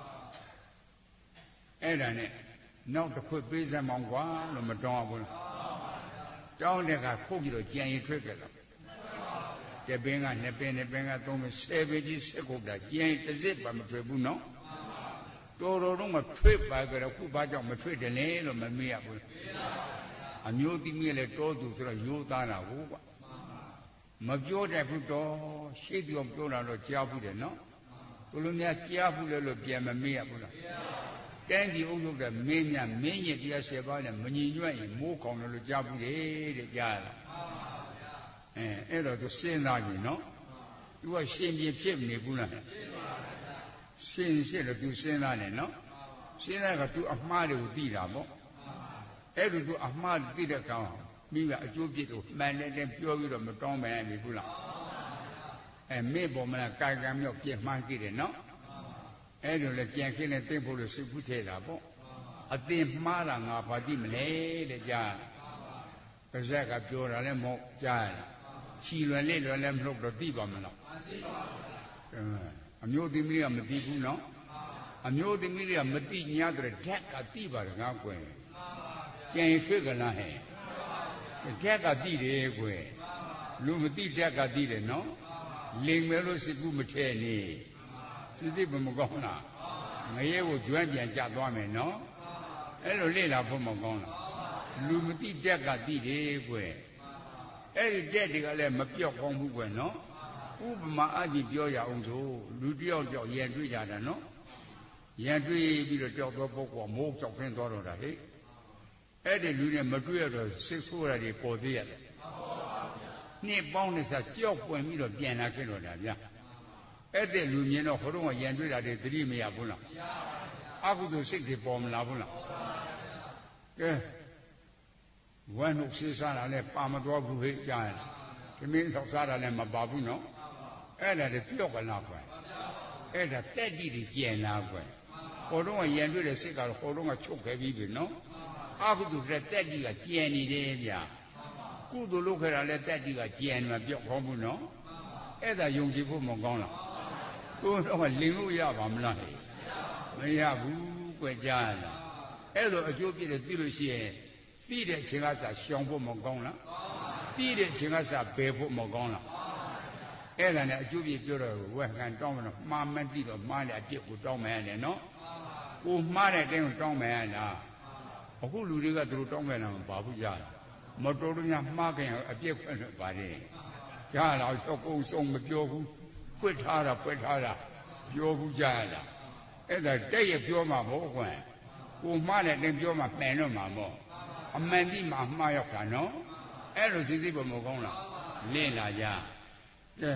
အဲ့ဒါနဲ့နောက်တစ်ခွက်ပေးစမ်းမောင်ကွာလို့မတောင်းဘူးလားတောင်းတဲ့ကခုတ်ပြီးတော့ကြံရင်ထွက်ကြလားတပင်းကနှစ်ပင်းကသုံးပင်း10ပင်းကြီးဆက်ခုတ်တာကြံရင်တစ်စစ်ပါမထွက်ဘူးနော်တော်တော့မထွက်ပါကြတော့ခုဘာကြောင့်မထွက်တယ်လဲလို့မမေးရဘူးအမျိုးသမီးလည်းတောသူဆိုတော့ရိုးသားတာကိုကွာမပြောတတ်ဘူးတော့ရှေ့ပြောပြောတာတော့ကြားဘူးတယ်နော်ဘယ်လိုများကြားဘူးလဲလို့ပြန်မမေးရဘူးလားတိုင်းပြည်အုပ်ချုပ်တဲ့မင်းများမင်းရဲ့တရား10ပါးနဲ့မညီညွတ်ရင်မိုးခေါင်တယ်လို့ကြားဘူးတယ်တဲ့ကြားရလားအဲ့တော့သူစဉ်းစားကြည့်နော်သူကရှင်ပြဖြစ်မနေဘူးလားစဉ်းစစ်လို့သူစဉ်းစားနေနော်စဉ်းစားကသူအမှားတွေကိုသိတာပေါ့အဲ့လိုသူအမှားသိတဲ့ကောင်မိကအကျိုးပြစ်ကိုမှန်တဲ့ပြောပြီးတော့မတောင်းပန်ရဘူးလားမေ့ပေါ်မလားကာယကံမြောက်ပြစ်မှားကြည့်တယ်နော်အဲ့လိုလေကြံခင်းနဲ့သိမ့်ဖို့လို့စိတ်ကူးထဲတာပေါ့အသင်မှားတာငါဘာသိမလဲတဲ့ကြားပါဇက်ကပြောတာလည်းမဟုတ်ကြားချီလွယ်လေးလွယ်လည်းမဟုတ်တော့သိပါမလားသိပါဘူးအမျိုးသမီးကမသိဘူးနော်အမျိုးသမီးတွေကမသိညာတဲ့ဓာတ်ကသိပါတယ်ငါကွယ်ကြံရွှေ့ကလားဟဲ့ဓာတ်ကသိတယ်ကွယ်လူမသိဓာတ်ကသိတယ်နော်လိမ်မယ်လို့စိတ်ကူးမထဲနေစိတ်မကောင်းလားငရဲကိုကျွမ်းပြန်ကြသွားမယ်နော်အဲ့လိုလေ့လာဖို့မကောင်းလားလူမသိဓာတ်ကသိတယ်ကွယ်အဲ့ဒီဓာတ်တွေကလည်းမပြော့ကောင်းဘူးကွယ်နော်ဥပမာအကြည့်ပြောရအောင်ဆိုလူတယောက်ကြောက်ရန်တွေ့ကြတာနော်ရန်တွေ့ပြီးတော့ကြောက်သောပုဂ္ဂိုလ်မိုးကြောက်ခင်းသွားတော့တာဟဲ့အဲ့ဒီလူနဲ့မတွေ့ရတော့စိတ်ဆိုးရတွေပေါ်သေးရတယ်နှစ်ပေါင်းနဲ့စကြောက်ပွင့်ပြီးတော့ပြန်လာခဲ့တော့တာဗျာအဲ့ဒီလူမြင်တော့ဟိုတော့ရန်တွေ့တာတွေသတိမရဘူးလားအကုသိုလ်စိတ်တွေပေါ်မလာဘူးလားကဲဝမ်းနှုတ်ဆေးစားတာလည်းပါမသွားဘူးဟဲ့ကြားရခမင်းထောက်စားတာလည်းမပါဘူးနော်အဲ့ဒါတွေပြော့ကလားကွယ်အဲ့ဒါတက်တိတွေကျန်လားကွယ်ဟိုတော့ရန်တွေ့တဲ့စိတ်ကတော့ဟိုတော့ချုပ်ခဲ့ပြီးပြီနော်အကုသိုလ်တဲ့တက်တိကကျန်နေတယ်ဗျာကုသိုလ်လုပ်ခဲ့တာလည်းတက်တိကကျန်နေမှာပြော့ခေါင်းဘူးနော်အဲ့ဒါယုံကြည်ဖို့မကောင်းလားကိုယ်တော့လင်လို့ရပါမလားမရဘူးကွယ်ကြားရလားအဲ့လိုအကျိုးပြည့်တဲ့သိလို့ရှိရင်သိတဲ့အချိန်ကစရှောင်ဖို့မကောင်းလားသိတဲ့အချိန်ကစဘယ်ဖို့မကောင်းလားအဲ့ဒါနဲ့အကျိုးပြည့်ပြောတော့ဝက်ခံတောင်းမလို့မှားမသိတော့မှားတဲ့အပြစ်ကိုတောင်းမှရတယ်နော်ကိုမှားတဲ့အတိုင်းကိုတောင်းမှရလားအခုလူတွေကသူတို့တောင်းမှလာမှာဘာဘူးကြားမတော်လို့များမှားခင်အပြစ်ဖွင့်လို့ပါတယ်ကြားလာတော့ကုန်းဆုံးမပြောဘူးဖွင့်ထားတာပြောဘူးကြားရလားအဲ့ဒါတဲ့ရပြောမှာမဟုတ်ကွယ်ကိုမှားတဲ့အတိုင်းပြောမှမှန်တော့မှာမို့အမှန်တိမှမှားရောက်တာနော်အဲ့လိုစိတ်စိတ်ပေါ်မကောင်းလားလင့်လာကြကဲ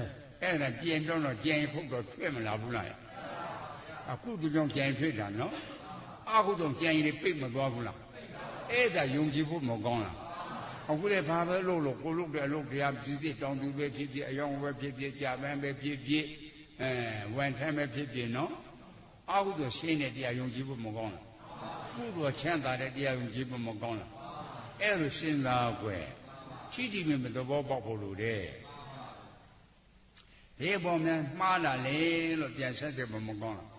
အဲ့ဒါကြင်တော့ကြင်ခုတ်တော့ထွက်မလာဘူးလားအခုသူကြောင့်ကြင်ထွက်တာနော်အခုတော့ကြင်ရင်ပိတ်မသွားဘူးလားအဲ့ဒါယုံကြည်ဖို့မကောင်းလားအခုလည်းဘာပဲလို့ကိုလုပ်တဲ့အလုပ်တရားစစ်စစ်တောင်းသူပဲဖြစ်ဖြစ်အယောင်ပဲဖြစ်ဖြစ်ကြာပန်းပဲဖြစ်ဖြစ်ဝန်ထမ်းပဲဖြစ်ဖြစ်နော်အခုတော့ရှင်းတဲ့တရားယုံကြည်ဖို့မကောင်းလားကုသိုလ်ချမ်းသာတဲ့တရားယုံကြည်ဖို့မကောင်းလားအဲ့လိုစဉ်းစားွယ်ချိတိမြင်သဘောပေါက်ဖို့လိုတယ်ဒီပေါ်မှာမှားလာလေလို့ပြန်ဆက်တယ်မကောင်းလား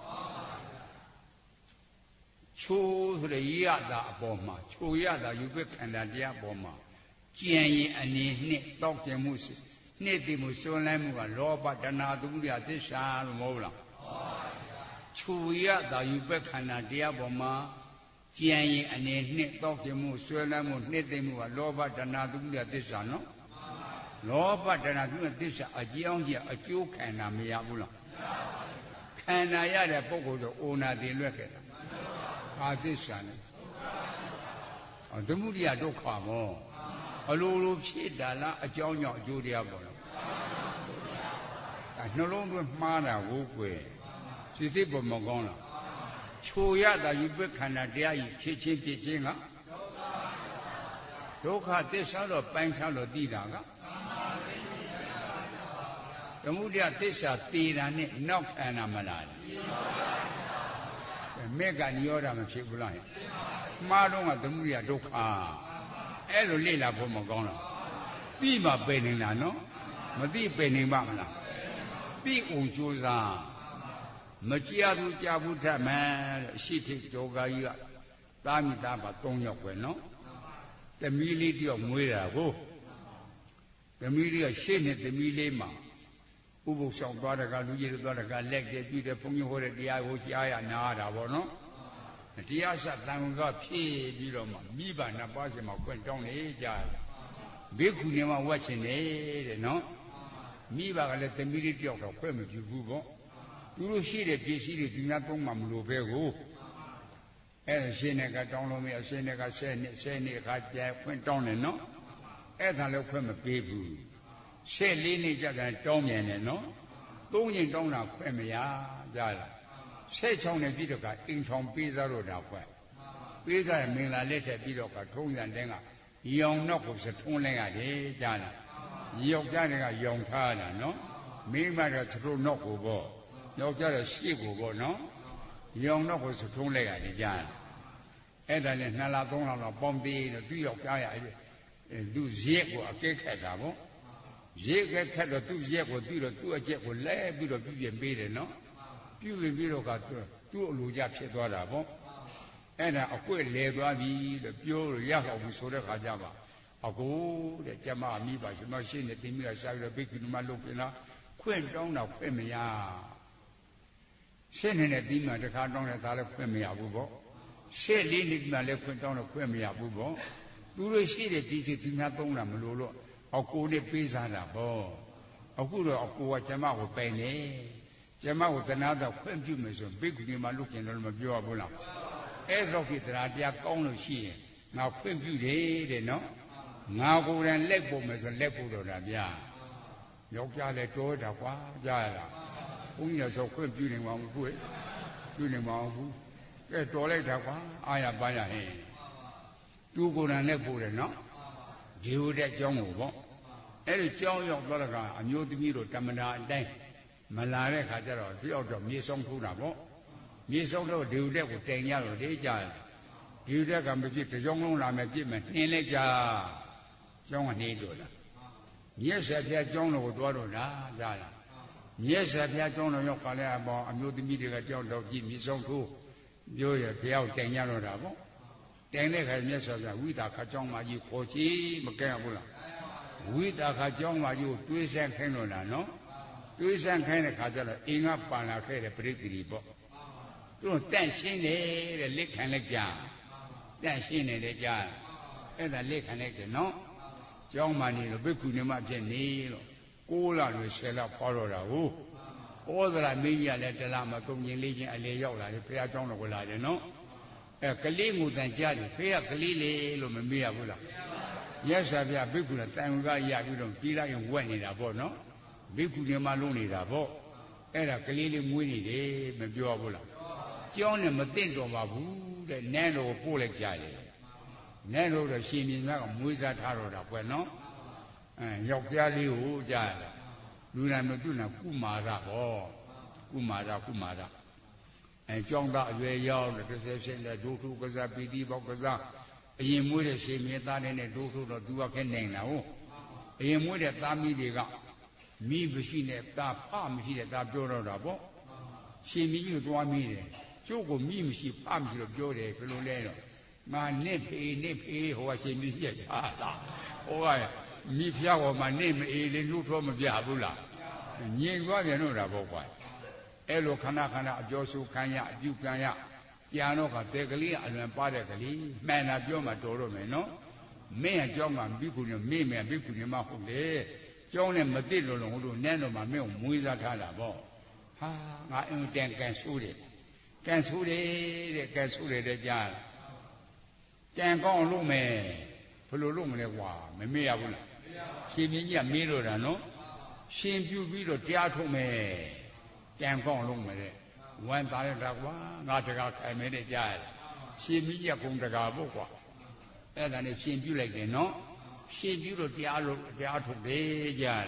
ချိုးဆိုတဲ့ရတာအပေါ်မှာချိုးရတာယူပခန္ဓာတရားပေါ်မှာကြံရင်အနေနဲ့တောက်ကျင်မှုစီနှစ်တည်မှုစွန့်လန်းမှုကလောဘတဏှာသမုဒယသစ္စာလို့မဟုတ်လားချိုးရတာယူပခန္ဓာတရားပေါ်မှာကြံရင်အနေနဲ့တောက်ကျင်မှုစွန့်လန်းမှုနှစ်တည်မှုကလောဘတဏှာသမုဒယသစ္စာနော်လောဘတဏှာသမုဒယသစ္စာအကြောင်းကြီးအကျိုးခန္ဓာမရဘူးလားခန္ဓာရတဲ့ပုဂ္ဂိုလ်ဆိုအိုနာတင်လွက်ခဲ့တာဘာသစ္စာလဲသမုဒယဒုက္ခမောအလိုလိုဖြစ်တာလားအကြောင်းကြောင့်အကျိုးတရားပေါ်လားနှလုံးသွင်းမှားတာကိုကွယ်စိစိပေါ်မကောင်းလားချိုရတာယူပခန္ဓာတရားကြီးဖြစ်ချင်းဖြစ်ချင်းကဒုက္ခသစ္စာတော့ပိုင်းခြားလို့သိတာကသမုဒယသစ္စာသိတာနဲ့နောက်ခန္ဓာမလားမေကနိရောဓမဖြစ်ဘူးလားမှားတော့ကသမုဒယဒုက္ခအဲ့လိုလေ့လာဖို့မကောင်းလားသိမှပယ်နေတာနော်မသိပယ်နေပါမလားသိအောင်ကြိုးစားမကြသူကြဘူးထမှန်တဲ့အရှိထိကြောကာကြီးကသားမိသားပါ3ယောက်ပဲနော်သမီးလေးတယောက်မွေးတာကိုသမီးလေးကရှေ့နဲ့သမီးလေးမှာဥပုသ်ဆောင်သွားတဲ့ကလူကြီးတွေသွားတဲ့ကလက်တည်းပြီးတဲ့ဘုန်းကြီးဟောတဲ့တရားကိုကြားရနားတာပေါ့နော်တရားစတန်ကဖြည့်ပြီးတော့မှမိဘနှစ်ပါးစီမှာခွင့်တောင်းနေကြတယ်ဘိက္ခုနေမှာဝတ်ချင်တယ်နော်မိဘကလည်းသမီးလေးတယောက်တော့ခွင့်မပြုဘူးပေါ့သူတို့ရှိတဲ့ပစ္စည်းတွေဒီများသုံးမှမလို့ပဲကိုအဲ့ဒါရှင်းတဲ့ကတောင်းလို့မရရှင်းတဲ့က10နှစ်အခါကျခွင့်တောင်းတယ်နော်အဲ့ဒါလည်းခွင့်မပေးဘူး14နှစ်ကြာတယ်တောင်းမြန်တယ်နော်3ရင်တောင်းတာခွင့်မရကြလား16နဲ့ပြီးတော့ကအိမ်ဆောင်ပေးသားတော့တာခွင့်ပေးသားမင်္ဂလာလက်ထက်ပြီးတော့ကထုံးစံတဲ့ကရောင်တော့ကိုစထုံးလိုက်ရတယ်ကြားလားယောက်ျားတွေကရောင်ထားတာနော်မိန်းမတွေကစထုံးတော့ကိုပေါ့ယောက်ျားတွေရှေ့ကိုပေါ့နော်ရောင်တော့ကိုစထုံးလိုက်ရတယ်ကြားလားအဲ့ဒါနဲ့2လ3လတော့ပေါင်းသေးတော့သူ့ယောက်ျားရသူ့ရက်ကိုအကဲခတ်တာပေါ့ရေကက်ခတ်တော့သူ့ရက်ကိုသူ့တော့သူ့အကျက်ကိုလဲပြီးတော့ပြုပြင်ပေးတယ်နော်ပြုပြင်ပြီးတော့ကသူ့အလိုကြဖြစ်သွားတာပေါ့အဲ့ဒါအကွက်လဲသွားပြီလို့ပြောလို့ရတော့ဘူးဆိုတဲ့ခါကျပါအကိုတဲ့ကျမမိပါကျွန်တော်ရှင်းနေတင်ပြီးတော့ရှာပြီးတော့ဘိက္ခုနီမလုပ်ပြင်လားခွင့်တောင်းတော့ခွင့်မရရှင်းနေတဲ့ဒီမှာတခါတောင်းတဲ့သားလည်းခွင့်မရဘူးပေါ့14နှစ်မှလည်းခွင့်တောင်းတော့ခွင့်မရဘူးပေါ့သူတို့ရှိတဲ့ဒီစီဒီများသုံးတာမလို့လို့အကိုနဲ့ပေးစားတာဗောအခုတော့အကိုကကျမကိုပိုင်နေကျမကိုသနာတော့ခွင့်ပြုမယ်ဆိုဘိက္ခုနီမလုပ်ကျင်တော့မပြောဘူးလားအဲ့တော့ဒီတရားတရားကောင်းလို့ရှိရင်ငါခွင့်ပြုတယ်တဲ့နော်ငါကိုယ်တိုင်လက်ပို့မယ်ဆိုလက်ပို့တော့တာဗျာယောက်ျားလည်းတော်တာကွာကြားရလားဘုန်းကြီးဆိုခွင့်ပြုနေမှာမဟုတ်ဘူးပြုနေမှာမဟုတ်ဘူးကဲတော်လိုက်တာကွာအာရပါရဟင်သူကိုယ်တိုင်လက်ပို့တယ်နော်ဒီဟုတ်တဲ့အကြောင်းကိုပေါ့အဲ့ဒီကြောင်းရောက်တော့ကအမျိုးသမီးတို့တမနာအတိုင်းမလာတဲ့ခါကျတော့တယောက်တော့မြေဆောင်ထိုးတာပေါ့မြေဆောင်တော့ဒီဟုတ်တဲ့ကိုတိုင်ရတော့လေးကြဒီဟုတ်တဲ့ကမဖြစ်တကြောင်းလုံးလာမယ်ပြစ်မယ်နှင်းလိုက်ကြကျောင်းကနေတို့လားမြတ်စွာဘုရားကျောင်းတော်ကိုသွားတော့လားကြားလားမြတ်စွာဘုရားကျောင်းတော်ရောက်ခါလဲအပေါင်းအမျိုးသမီးတွေကကြောင်းတော့ကြည့်မြေဆောင်ထိုးပြောရဘုရားတိုင်ရတော့တာပေါ့တိုင်တဲ့ခါမြတ်စွာဘုရားဝိသခကျောင်းမကြီးခေါ်ချီမကဲဘူးလားဝိသခကျောင်းမကြီးကိုတွေးဆန်းခိုင်းလို့လားနော်တွေးဆန်းခိုင်းတဲ့ခါကျတော့အင်္ဂပန်လာခဲ့တဲ့ပရိသေရီပေါ့သူတို့တန့်ရှင်းတယ်တဲ့လက်ခံလိုက်ကြတန့်ရှင်းတယ်တဲ့ကြားအဲ့ဒါလက်ခံလိုက်တယ်နော်ကျောင်းမနေလို့ဘိက္ခုနီမဖြစ်နေလို့6လတွေ10လဖော်တော့တာဟုတ်ဩဇရာမင်းကြီးကလည်းတလားမသုံးခြင်းလေးချင်းအလေရောက်လာတယ်ဘုရားကျောင်းတော်ကိုလာတယ်နော်ကလေးငူတန်ကြားတယ်ဖေးကကလေးလေလို့မမေးရဘူးလားမြတ်စွာဘုရားဘိက္ခုနီတန်ခါရပြီးတော့ပြီးလိုက်ရင်ဝက်နေတာပေါ့နော်ဘိက္ခုနေမှာလုံးနေတာပေါ့အဲ့ဒါကလေးလေးမွေးနေတယ်မပြောဘူးလားကျောင်းနဲ့မသိတော့ပါဘူးတဲ့နန်းတော်ကိုပို့လိုက်ကြတယ်နန်းတော်တော့ရှင်မြင်းကမွေးစားထားတော့တာကွယ်နော်ယောက်ျားလေးကိုကြားရလူနာမသူ့နာကုမာရဟောကုမာရကျောင်းသားအရွယ်ရောက်တဲ့30ဖြစ်တဲ့ဒုထုကစားပီတိပေါက်ကစားအရင်မွေးတဲ့ရှင်မြင်းသားနဲ့ဒုထုတော့သူကခက်နိုင်တာဟုတ်အရင်မွေးတဲ့သားမီးတွေကမိမရှိနဲ့သားဖမရှိတဲ့သားပြောတော့တာပေါ့ရှင်မြင်းကြီးကိုသွားမိတယ်ကျိုးကိုမိမရှိဖမရှိတော့ပြောတယ်ဘယ်လိုလဲတော့ငါနစ်ဖေဟိုကရှင်မြင်းကြီးချာတာဟိုကမိဖျားပေါ်မှာနစ်မအေးလေးနှုတ်ထောမပြဘူးလားညင်သွားပြန်တော့တာပေါ့ကွာအဲ့လိုခဏအပြောဆိုခံရအပြုခံရကြံတော့ကတဲ့ကလေးကအလွန်ပါတဲ့ကလေးမှန်တာပြောမှတော်တော့မယ်နော်မင်းကကြောင်းကဘိက္ခုနေမေ့မယ်ဘိက္ခုနေမဟုတ်လေကျောင်းနဲ့မသိလို့ဟိုလိုနန်းတော်မှာမင်းကိုမွေးစားထားတာပေါ့ဟာငါအင်းတန်ကန်ဆိုးတယ်တဲ့ကြားတန်ကောင်းလို့မယ်ဘယ်လိုလုပ်မလဲကွာမမေ့ရဘူးလားရှင်မြင်းကြီးကမေးတော့တာနော်ရှင်ပြုပြီးတော့တရားထုတ်မယ်တန်ကောင်းလုံးမယ်တဲ့ဝမ်းသာရတာကွာငါတကားခိုင်မဲတဲ့ကြားရရှင်မြင်းကြီးကဂုံတကာပေါ့ကွာအဲ့ဒါနဲ့ရှင်ပြုလိုက်တယ်နော်ရှင်ပြုတော့တရားထုတ်တယ်ကြားရ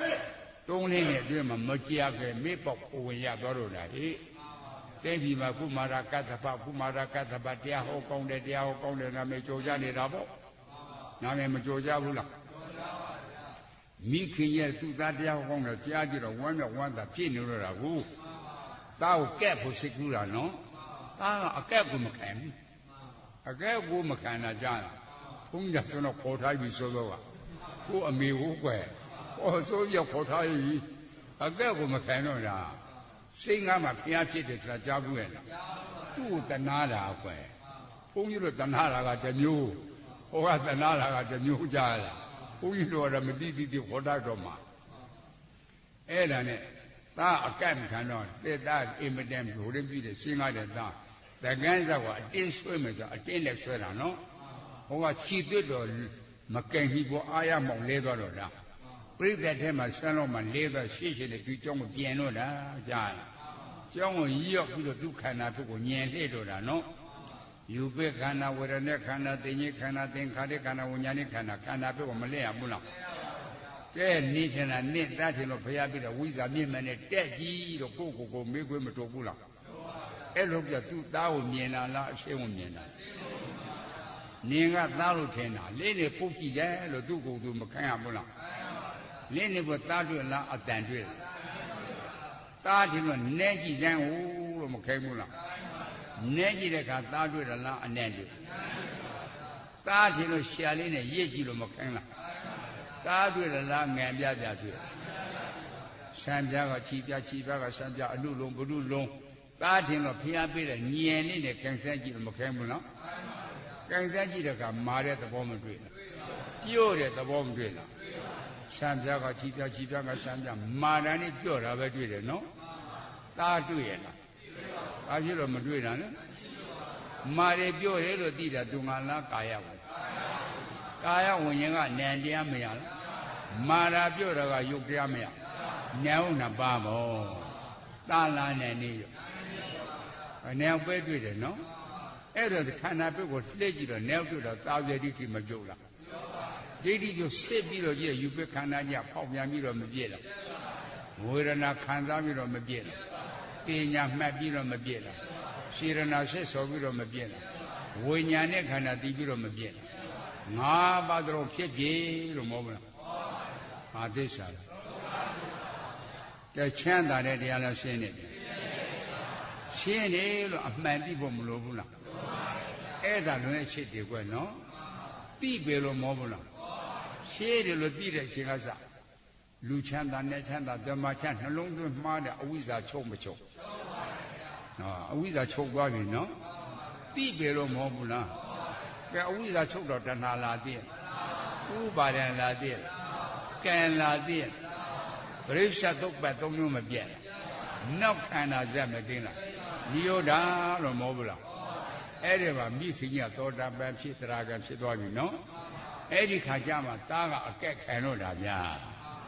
3နှစ်နဲ့အတွင်းမှာမကြာခဲ့မေ့ပေါက်ဝင်ရသွားတော့တာဟိတဲ့ဒီမှာကုမာရကသဗတရားဟောကောင်းတယ်နာမည်ကြော်ကြနေတာပေါ့နာမည်မကြော်ကြဘူးလားမိခင်ရဲ့သူ့သားတရားဟောကောင်းတယ်ကြားကြည့်တော့ဝမ်းမြောက်ဝမ်းသာပြည့်နေတော့တာကိုသားကိုကဲ့ဖို့စိတ်ကူးတာနော်သားကအကဲ့ကိုမခံဘူးအကဲ့ကိုမခံတာကြားလားဘုန်းကြီးကဆိုတော့ခေါ်ထားပြီးဆိုတော့ကိုအမေဟုတ်ကွယ်ဟောဆိုရခေါ်ထားပြီးအကဲ့ကိုမခံတော့တာစိတ်ငါမှဖျားဖြစ်တယ်ဆိုတာကြားဘူးရဲ့လားသူ့ကိုတနာတာကွယ်ဘုန်းကြီးတို့တနာတာကတစ်မျိုးဟောကတနာတာကတစ်မျိုးကြားလားဘုန်းကြီးတို့ကတော့မတိခေါ်တတ်တော့မှာအဲ့ဒါနဲ့သားအကန့်ခံတော့တဲ့သားအင်မတန်ဘိုးရင်းပြီးတဲ့ရှင်းကားတဲ့သားတကန်းဆောက်ကအတင်းဆွဲမယ်ဆိုအတင်းနဲ့ဆွဲတာနော်ဟောကခြိသွတ်တော့မကင်ကြီးပေါ်အားရမောင်လဲသွားတော့လားပြိဿတဲ့ထဲမှာဆွမ်းတော့မှလဲသွားရှေ့တဲ့သူเจ้าကိုပြန်တော့တာကြားလားเจ้าကိုရောက်ပြီးတော့သူခန္ဓာဘုကိုညင်လှည့်တော့တာနော်ယူပိခန္ဓာဝေဒနာခန္ဓာသင်္ညေခန္ဓာသင်္ခါရခန္ဓာဝိညာဉ်ခန္ဓာဘုကိုမလဲရဘူးလားကဲနေချင်တာနဲ့တတ်ချင်လို့ဖျားပြီးတော့ဝိဇာမြင့်မှန်နဲ့တက်ကြီးတော့ကိုမေးခွင့်မတော်ဘူးလားအဲ့လိုပြသူ့သားကိုမြင်လာလားအချင်းကိုမြင်လာနင်ကသားလို့ထင်တာလေးနေပုတ်ကြည့်တယ်လို့သူ့ကိုယ်သူမခံရဘူးလားလေးနေပေါ်သားတွေ့လားအတန်တွေ့လားသားထင်လို့နဲကြည့်စမ်းဦးလို့မခိုင်းဘူးလားနဲကြည့်တဲ့အခါသားတွေ့လားအနံ့တွေ့သားထင်လို့ရှာလေးနဲ့ရစ်ကြည့်လို့မခိုင်းလားသားတွေ့လားငံပြတွေ့ဆံပြားကခြိပြားကဆံပြားအလူလုံးဘုလူလုံးသားထင်တော့ဖျားပေးတဲ့ညင်လေးနဲ့ကန်ဆန်းကြည့်လို့မခိုင်းဘူးနော်ကန်ဆန်းကြည့်တဲ့အခါမာတဲ့သဘောမတွေ့လားပြို့တဲ့သဘောမတွေ့လားဆံပြားကခြိပြားကဆံပြားမာတာနဲ့ပြို့တာပဲတွေ့တယ်နော်သားတွေ့ရလားဘာဖြစ်လို့မတွေ့တာလဲမာတယ်ပြို့တယ်လို့သိတာသူငါလားကာယဝိညာဉ်ကနံတရားမရလားမာတာပြို့တာကယုတ်တရားမရနံဟုတ်နာပါမောသာလာနဲ့နေရောနံပဲတွေ့တယ်နော်အဲ့တော့ခန္ဓာပြုတ်ကိုလှည့်ကြည့်တော့နံတွေ့တော့သာဝေဒိဋ္ဌိမပြုတ်လားဒိဋ္ဌိပြုတ်စစ်ပြီးတော့ကြည့်ယူပခန္ဓာကြဖောက်ပြန်ပြီးတော့မပြည့်လားဝေဒနာခံစားပြီးတော့မပြည့်လားတင်ညာမှတ်ပြီးတော့မပြည့်လားစေရနာဆက်ဆော်ပြီးတော့မပြည့်လားဝိညာဉ်နဲ့ခန္ဓာတည်ပြီးတော့မပြည့်လားငါးပါးသောဖြစ်ပြလို့မဟုတ်ဘူးလားဘာသစ္စာလဲကဲချမ်းသာတဲ့တရားလားရှင်းနေတယ်ရှင်းတယ်လို့အမှန်သိဖို့မလိုဘူးလားအဲ့ဒါလွန်တဲ့ချစ်တယ်ကွယ်နော်သိပေလို့မဟုတ်ဘူးလားရှင်းတယ်လို့သိတဲ့အချိန်ကစလူချမ်းသာနဲ့ချမ်းသာဓမ္မချမ်းနှလုံးသွင်းမှားတဲ့အဝိဇ္ဇာချုပ်မချုပ်အဝိဇ္ဇာချုပ်သွားပြီနော်သိပေလို့မဟုတ်ဘူးလားကဲအဝိဇ္ဇာချုပ်တော့တဏှာလာသေးဥပါဒံလာသေးကံလာသေးပရိစ္ဆသုတ်ပတ်သုံးမျိုးမပြတ်နောက်ခန္ဓာဇက်မသိလားနိရောဓလို့မဟုတ်ဘူးလားအဲ့ဒီမှာမိခင်ကြီးသောတာပန်ဖြစ်သရဂံဖြစ်သွားပြီနော်အဲ့ဒီခါကျမှသားကအကက်ခံတော့တာဗျာ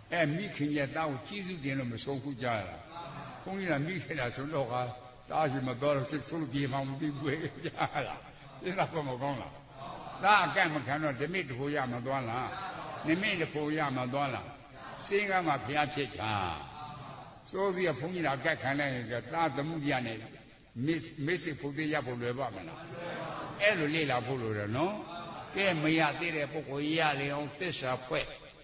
မိခင်ရဲ့သားကိုကြီးစုတင်လို့မဆုံးဘူးကြားရလားဘုန်းကြီးကမိခင်လားဆိုတော့ကသားရှိမတော်လို့စိတ်ဆုံးပြေမှမသိဘူးကြားရလားစဉ်းစားဖို့မကောင်းလားသားအကန့်မခံတော့ဓမိတဖို့ရမသွားလားနိမိတ်တဖို့ရမသွားလားစင်းကမှဘုရားဖြစ်တာစိုးစီကဘုန်းကြီးကအကန့်ခံလိုက်ရင်သားသမှုပြနေမစ်စစ်ဖို့သေးရဖို့လွယ်ပါမလားအဲ့လိုလေ့လာဖို့လိုတယ်နော်ကဲမရသေးတဲ့ပုဂ္ဂိုလ်ရလေအောင်သစ္စာဖွဲ့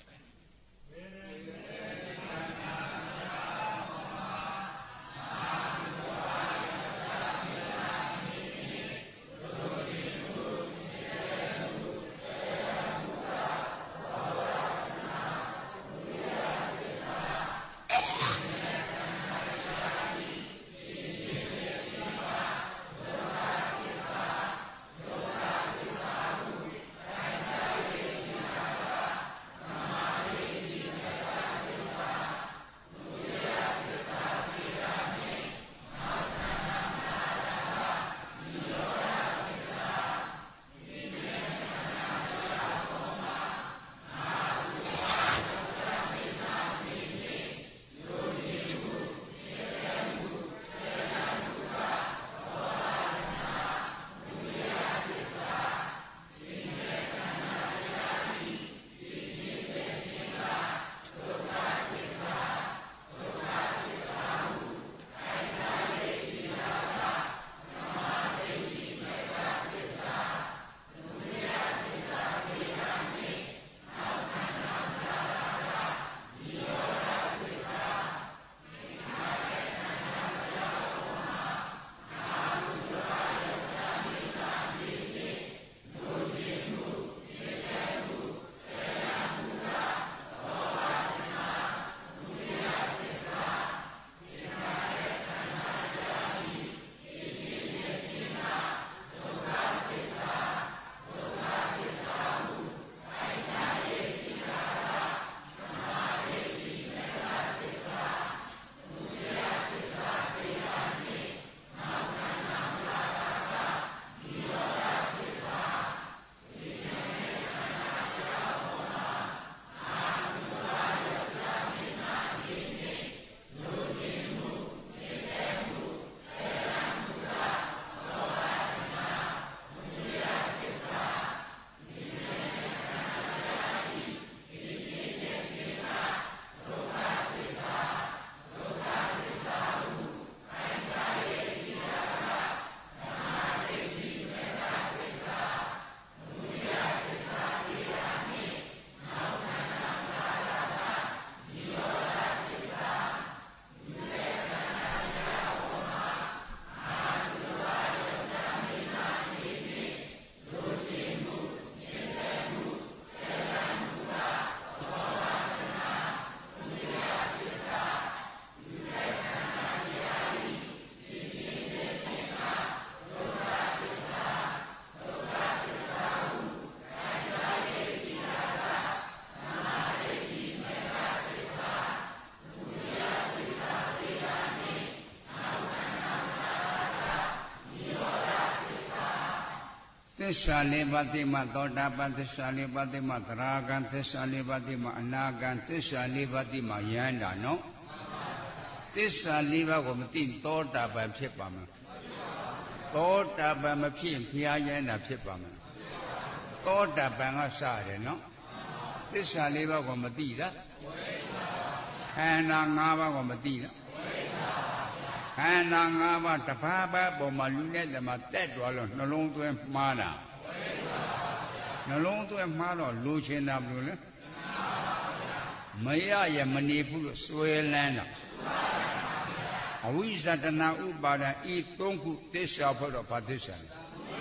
သစ္စာလေးပါးသိမှသောတာပန်သစ္စာလေးပါးသိမှသရဂံသစ္စာလေးပါးသိမှအနာဂံသစ္စာလေးပါးသိမှယန္တာနော်သစ္စာလေးပါးကိုမသိသောတာပန်ဖြစ်ပါမယ်သောတာပန်မဖြစ်ဘုရားယန္တာဖြစ်ပါမယ်သောတာပန်ကစရတယ်နော်သစ္စာလေးပါးကိုမသိလားခန္ဓာ၅ပါးကိုမသိလားခန္ဓာ၅ပါးတစ်ပါးပါးပေါ်မှာလူနဲ့တည်းမှာတက်သွားလို့နှလုံးသွင်းမှားတာနှလုံးသွင်းမှားတော့လူချင်းတာဘယ်လိုလဲမရရမနေဘူးလို့စွဲလန်းတာအဝိဇ္ဇတနာဥပါဒံဤသုံးခုသစ္စာဖို့တော့ဘာသစ္စာလဲ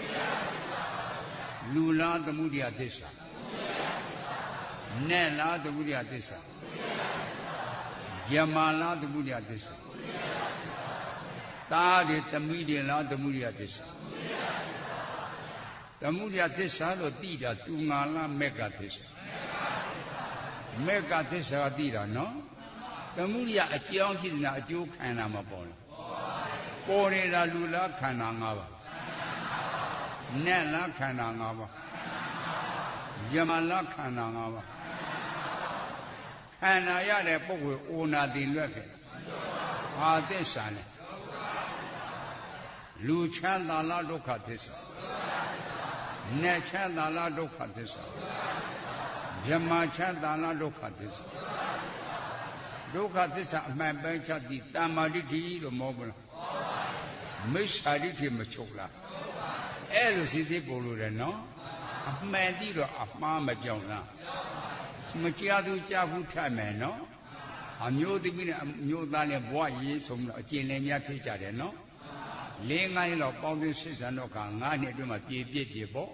လူလားသမုဒယသစ္စာနဲ့လားသမုဒယသစ္စာယမလားသမုဒယသစ္စာသားတွေသမီးတွေလားသမုဒယသစ္စာသမုဒယသစ္စာလို့သိတာသူငါလားမေဃသစ္စာမေဃသစ္စာကသိတာနော်သမုဒယအကြောင်းဖြစ်နေတာအကျိုးခန္ဓာမပေါ်ဘူးပေါ်နေတာလူလားခန္ဓာ၅ပါးနဲ့လားခန္ဓာ၅ပါးယမလားခန္ဓာ၅ပါးခန္ဓာရတဲ့ပုဂ္ဂိုလ်အိုနာတင်လွတ်ခဲ့ဟာသစ္စာလဲလူချမ်းသာလားဒုက္ခသစ္စာနတ်ချမ်းသာလားဒုက္ခသစ္စာဗြဟ္မာချမ်းသာလားဒုက္ခသစ္စာဒုက္ခသစ္စာအမှန်ပဲချက်တည်တမ္မာဒိဋ္ဌိလို့မဟုတ်ဘူးလားမိစ္ဆာဒိဋ္ဌိမချုပ်လားအဲ့လိုစစ်စစ်ပို့လို့တယ်နော်အမှန်တိတော့အမှားမပြောင်းလားမကြားသူကြားဘူးထမယ်နော်အမျိုးသမီးနဲ့အမျိုးသားနဲ့ဘဝရေးဆုံးတော့အကျင့်လည်းများဖြစ်ကြတယ်နော်၄-၅နှစ်လောက်ပေါင်းသင်းဆက်ဆံတော့က9နှစ်အတွင်းမှာပြေပြစ်ပြေပေါ့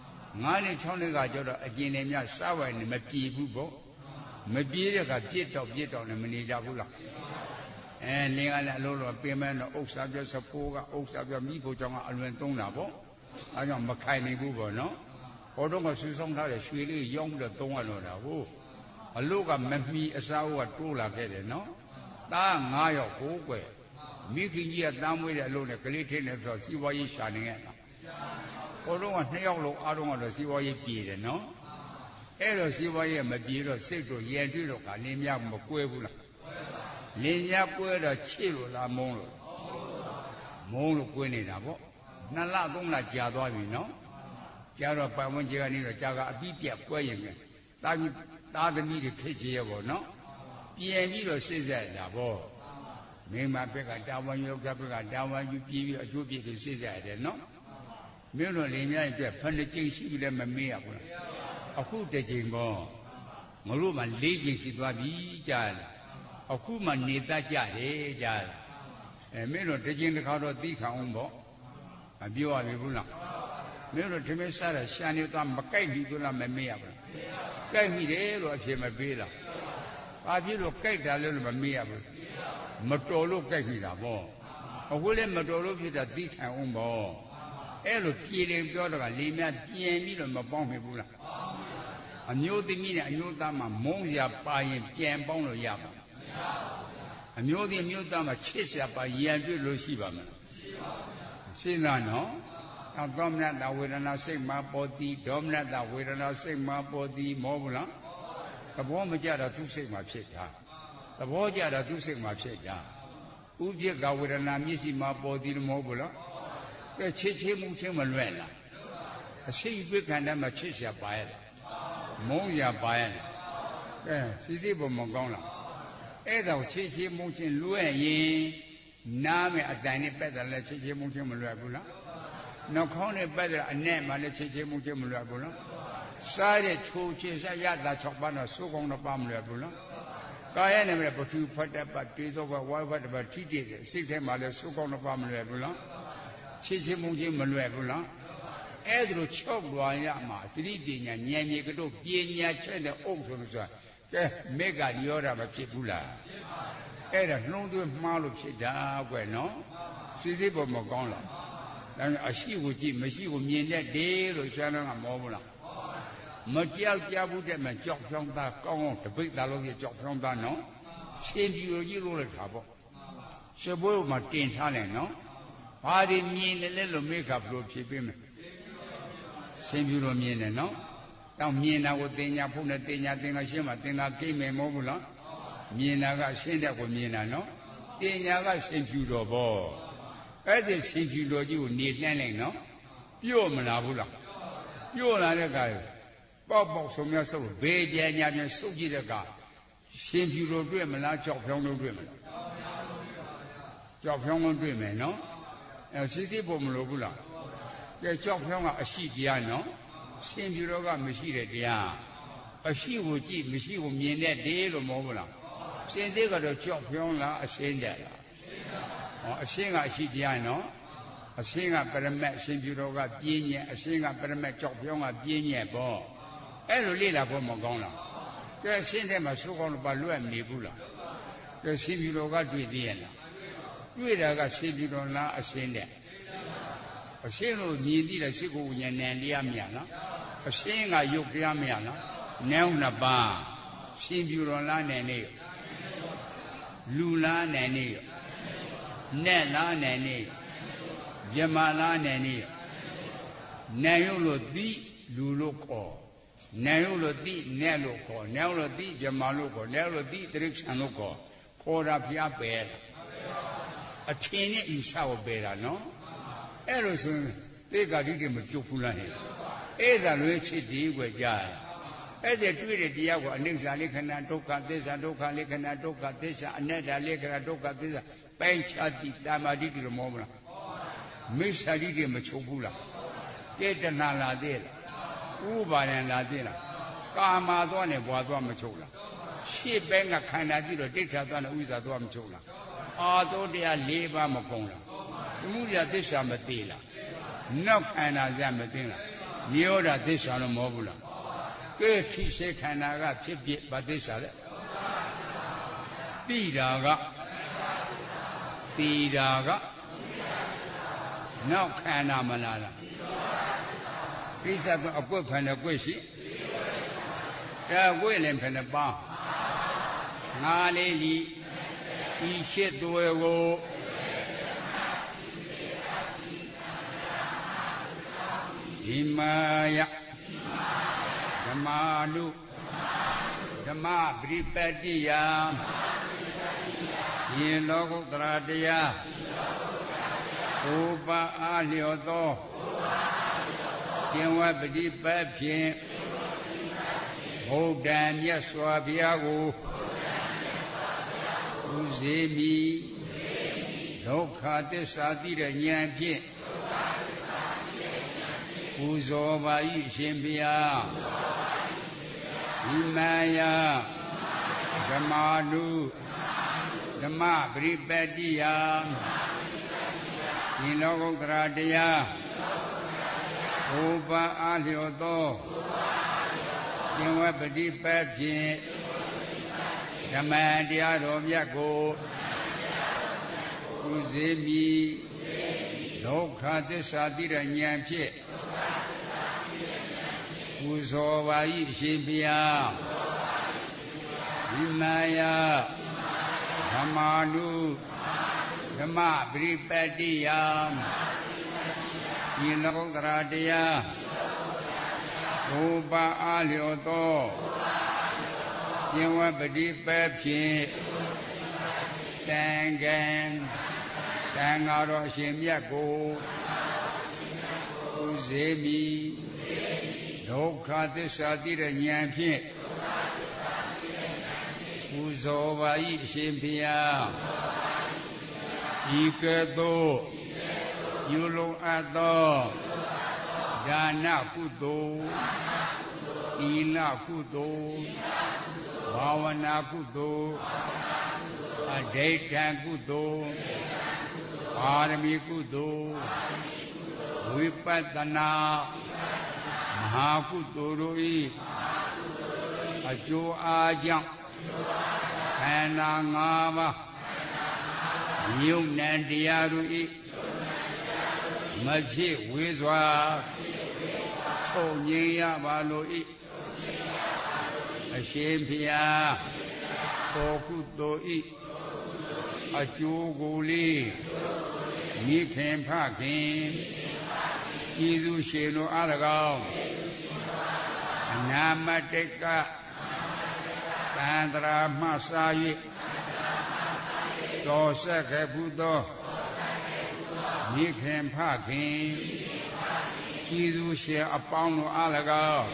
9နှစ်6နှစ်ကကျတော့အကျင့်လည်းများစားဝိုင်နဲ့မပြေဘူးပေါ့မပြေတဲ့ကပြစ်တော့နဲ့မနေကြဘူးလားလင်းကလည်းအလိုလိုပင်မတော့ဥစ္စာပြစဖိုးကဥစ္စာပြမိဖို့ကြောင့်ကအလွန်သုံးတာပေါ့အဲကြောင့်မခိုင်နေဘူးပေါ့နော်ဟောတော့ကဆူဆောင်ထားတဲ့ရွှေလေးရောင်းပြီးတော့သုံးရတော့တာဟုတ်အလို့ကမမီအစားကတိုးလာခဲ့တယ်နော်သား9ယောက်ကိုကွယ်မိခင်ကြီးကတမ်းမွေးတဲ့အလို့နဲ့ကလေးထင်းနေဆိုစီးပွားရေးရှာနေခဲ့တာဟောတော့က2ယောက်လုံးအားလုံးကတော့စီးပွားရေးပြေတယ်နော်အဲ့တော့စီးပွားရေးမပြေတော့စိတ်တို့ရဲတွေ့တော့ကလင်းများမကွဲဘူးလားလင်းများကွဲတော့ချစ်လို့လားမုန်းလို့ကွဲနေတာပေါ့2လ3လကြာသွားပြီနော်ကြာတော့ပတ်ဝန်းကျင်ကနေတော့ကြာကအပြီးပြက်ကွဲရင်ပဲသားသမီးတွေဖြစ်ချေရပေါ့နော်ပြန်ပြီးတော့စိတ်ဆက်လာပေါ့မိမဘက်ကတာဝန်ယောက်ျားဘက်ကတာဝန်ယူပြီးအကျိုးပြည့်ပြီးစိတ်ဆက်ရတယ်နော်မြို့တော်လင်းများအတွက်ဖဏကြိမ်ရှိပြီလည်းမမေ့ရဘူးလားအခုတစ်ကြိမ်ပေါ့ငါတို့မှ4ကြိမ်ရှိသွားပြီကြားလားအခုမှနေတတ်ကြတယ်ကြားလားမင်းတို့တစ်ကြိမ်တစ်ခါတော့သိခံအောင်ပေါ့မပြောရပြီဘူးလားမင်းတို့ဒီမဲ့စားတာရှာနေသွားမကြိုက်ဘူးလားမမေ့ရဘူးကြိုက်မိတယ်လို့အဖြေမပေးလားဘာဖြစ်လို့ကြိုက်တာလဲလို့မမေ့ရဘူးမတော်လို့ကြိုက်မိတာပေါ့အခုလည်းမတော်လို့ဖြစ်တာသိခံအောင်ပေါ့အဲ့လိုပြေတယ်ပြောတော့ကလေများပြန်ပြီးတော့မပေါင်းမိဘူးလားအမျိုးသမီးနဲ့အမျိုးသားမှမုန်းစရာပါရင်ပြန်ပေါင်းလို့ရပါအမျိုးသမီးအမျိုးသားမှချစ်စရာပါရန်တွေ့လို့ရှိပါမလားစဉ်းစားနော်သောမနတဝေဒနာစိတ်မှာပေါ်သည်ဒေါမနတဝေဒနာစိတ်မှာပေါ်သည်မောဘူးလားသဘောမကြတော့သူ့စိတ်မှာဖြစ်တာသဘောကြတော့သူ့စိတ်မှာဖြစ်တာဥပ္ပကဝေဒနာမျက်စိမှာပေါ်သည်မောဘူးလားကဲချစ်ချင်းမှုချင်းမလွဲ့လားအရှိတ်ပြခန္ဓာမှာချစ်စရာပါရဲ့မုန်းစရာပါရဲ့ကဲစီစီပုံမကောင်းလားအဲ့ဒါကိုချစ်ချင်းမှုချင်းလွဲ့ရင်နားမဲ့အတန်နဲ့ပက်တယ်လဲချစ်ချင်းမှုချင်းမလွဲ့ဘူးလားနှောခေါင်းနဲ့ပတ်တဲ့အနဲ့မှလည်းချစ်ချင်းမှုချင်းမလွယ်ဘူးနော်စားတဲ့ချိုးချစ်ဆက်ရတာ6ပါးတော့စိုးကောင်းတော့ပါမလွယ်ဘူးနော်ကာယနဲ့ပထူဖတ်တတ်ပတ်တေသောဘဝဝါဖတ်တတ်ထိတိတဲ့စိတ်ထဲမှာလည်းစိုးကောင်းတော့ပါမလွယ်ဘူးနော်ချစ်ချင်းမှုချင်းမလွယ်ဘူးနော်အဲ့ဒါလိုချုပ်လွာရမှာသတိပညာဉာဏ်မြေကတော့ပညာချက်တဲ့အုပ်ဆိုလို့ဆိုတာကဲမေကရောတာမဖြစ်ဘူးလားအဲ့ဒါနှုံးသွင်းမှားလို့ဖြစ်တာကွယ်နော်စိစိပေါ်မကောင်းလားဒါပေမဲ့အရှိကိုကြည့်မရှိကိုမြင်တတ်တယ်လို့ဆရာတော်ကမောဘူးလားမကြောက်ကြဘူးတဲ့မှာကြောက်ဖြောင်းသားကောင်းအောင်တပိတ်သားလုံးကြီးကြောက်ဖြောင်းသားနော်ရှင်ပြူလိုကြီးလို့လည်းထားပေါ့စပွဲမှာတင်ထားတယ်နော်ဘာတွေမြင်တယ်လဲလို့မေခဘလို့ဖြေပေးမယ်ရှင်ပြူလိုမြင်တယ်နော်တောင်းမြင်တာကိုတင်ညာဖုန်းနဲ့တင်ညာသင်္ကရှင်းမှာသင်္ကကိမ့်မယ်မဟုတ်ဘူးလားမြင်တာကရှင်းတဲ့ကိုမြင်တာနော်တင်ညာကရှင်ပြူတော်ပေါ့အဲ့ဒီရှင်ကျူတော်ကြီးကိုနေနှမ်းလိုက်နော်ပြော့မလားဘူးလားပြော့လာတဲ့ကပေါက်ဆုံးများဆုပ်ဘေးပြန်ညာပြန်ဆုပ်ကြည့်တဲ့ကရှင်ကျူတော်တွေ့မလားကြောက်ဖြောင်းလို့တွေ့မလားကြောက်ဖြောင်းလို့တွေ့မယ်နော်အဲစီစီပုံမလို့ဘူးလားကဲကြောက်ဖြောင်းကအရှိတရားနော်ရှင်ကျူတော်ကမရှိတဲ့တရားအရှိကိုကြည့်မရှိကိုမြင်တဲ့တေးလို့မဟုတ်ဘူးလားရှင်သေးကတော့ကြောက်ဖြောင်းလားအရှင်းတဲ့လားအရှင်းကအရှိတရားနော်အရှင်းကပရမတ်အရှင်ပြုတော်ကပြင်းညက်အရှင်းကပရမတ်ကြောက်ဖြောင်းကပြင်းညက်ပေါ့အဲ့လိုလေ့လာဖို့မကောင်းလားကဲအရှင်းထဲမှာစိုးကောင်းလို့ပါလွတ်နေဘူးလားကဲရှင်ပြုတော်ကတွေ့သေးရဲ့လားတွေ့တာကရှင်ပြုတော်လားအရှင်းတဲ့အရှင်းလို့မြည်သိတဲ့စိတ်ကိုဉာဏ်နဲ့တရားမရလားအရှင်းကယုတ်တရားမရလားနည်းနှစ်ပါးရှင်ပြုတော်လားနဲ့နေလူလားနဲ့နေနဲ့လားနဲ့နေဗြဟ္မာလားနဲ့နေနိုင်ရုပ်လို့သိလူလို့ခေါ်南有了地，南路口，南有了地，这马路口，南有了地，这里山路口，考察偏白了。天天有啥我白了喏？哎，罗说这个里头没救不了的，哎，咱论吃第一国家，哎，在对的第二个，那啥你看那多看，这啥多看，你看那多看，这啥那啥你看那多看，这啥白吃的，咱们里头都没了，没啥里头没救不了，这这哪来的了？500年来的了，干嘛多呢？我多没救了，700个看那地了，这条多呢，为啥多没救了？多的呀，200没空了，目前这啥没对了，那看那啥没对了，牛的这啥都没不了，这提前看那个偏偏把这啥的，第二个，那看那么那了。第三个贵盘的贵些，这贵人盘的棒，哪里1,000多个，伊玛呀，什么路，什么不离白的呀，伊老公得了的呀，526多。千万不离白偏，后代灭说别个，不是米，老看的啥地的年片，不说话语先别，你们呀，什么路，什么不离白的呀，你老公得的呀。526多，千万不离白偏，什么的罗别个，不是米，老看这啥地的年片，不说话语先别，你们呀，什么路，什么不离白的呀？你老公得的呀，526多，千万不离白偏，3个先别个，不是米，老看这啥地的年片，不说话语先别，一个多。有龙阿多，达那古多，伊那古多，瓦瓦那古多，데이탄古多，ပါရမီ古多，ဝိပဿနာမဟာကုသိုလ်တို့၏အကျိုးအားကြောင့်ခန္ဓာ5ပါးမြုပ်နှံတရားတို့၏မဖြစ်ဝေစွာချုပ်ငြိမ်းရပါလို့ဤအရှင်ဘုရားတော်ကုသိုလ်ဤအကျိုးကိုလေးမိခင်ဖခင်ကျေးဇူးရှင်တို့အား၎င်းအနာမတိကသန္တရာမှစား၍တော်ဆက်ခဲ့ဘူးသောမိခင်ဖခင်ကျေးဇူးရှင်အပေါင်းတို့အား၎င်း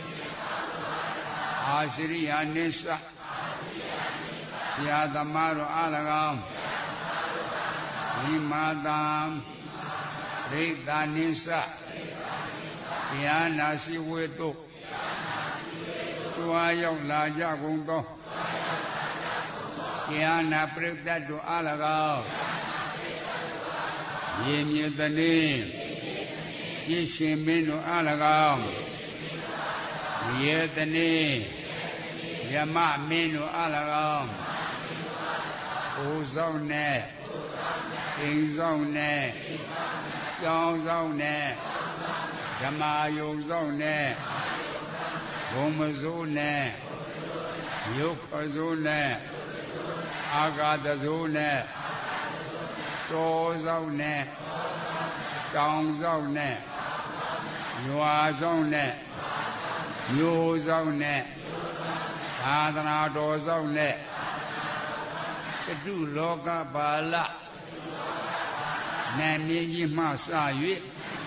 အာရှရိယာနိစ္စဆရာသမားတို့အား၎င်းဒီမာတာဒိဋ္ဌာနိစ္စတရားနာရှိဝေတို့ကြွားရောက်လာကြကုန်သောတရားနာပရိသတ်တို့အား၎င်းရေမြေတနေပြည့်ရှင်မင်းတို့အား၎င်းရေတနေယမမင်းတို့အား၎င်းအိုဆောင်နဲ့အိမ်ဆောင်နဲ့ကျောင်းဆောင်နဲ့ဓမ္မယုံဆောင်နဲ့ဘုံမစိုးနဲ့ယုတ်ခစိုးနဲ့အာဂါတစိုးနဲ့တော်ဆောင်နဲ့တောင်ဆောင်နဲ့ရွာဆောင်နဲ့မျိုးဆောင်နဲ့သာသနာတော်ဆောင်နဲ့စတုလောကပါဠနာမည်ကြီးမှစ၍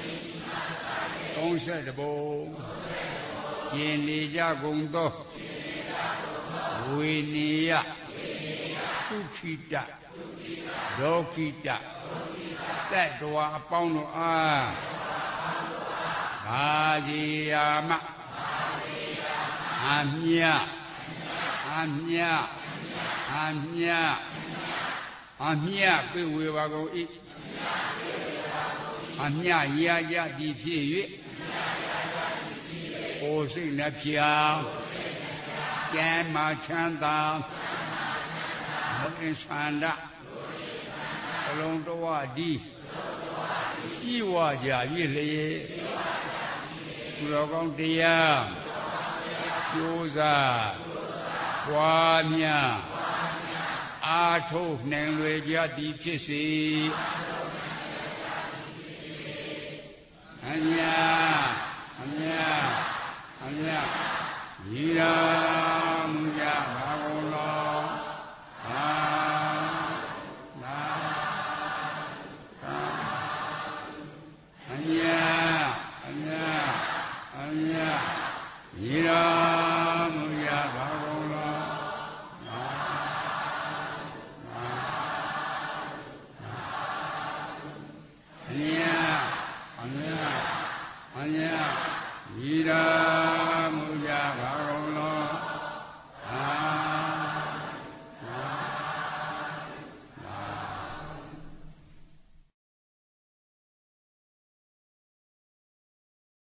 31ဘုံကျင်လေကြကုန်သောဝေနေယဒုက္ခိတဒေါခိတတတ္တဝါအပေါင်းတို့အားဘာကြီးယာမအမြပြေဝေပါကုန်၏အမြရကြသည်ဖြစ်၍ကိုယ်စိတ်နှဖျားကျမ်းမာချမ်းသာဘုရင်ဆန္ဒအလုံးတော်ဒီဤဝါကြပြည့်လျက်သူတော်ကောင်းတရားကျိုးစားပွားများအာထုတ်နိုင်လွယ်ကြသည်ဖြစ်စေအမြဤရာမူကြပါ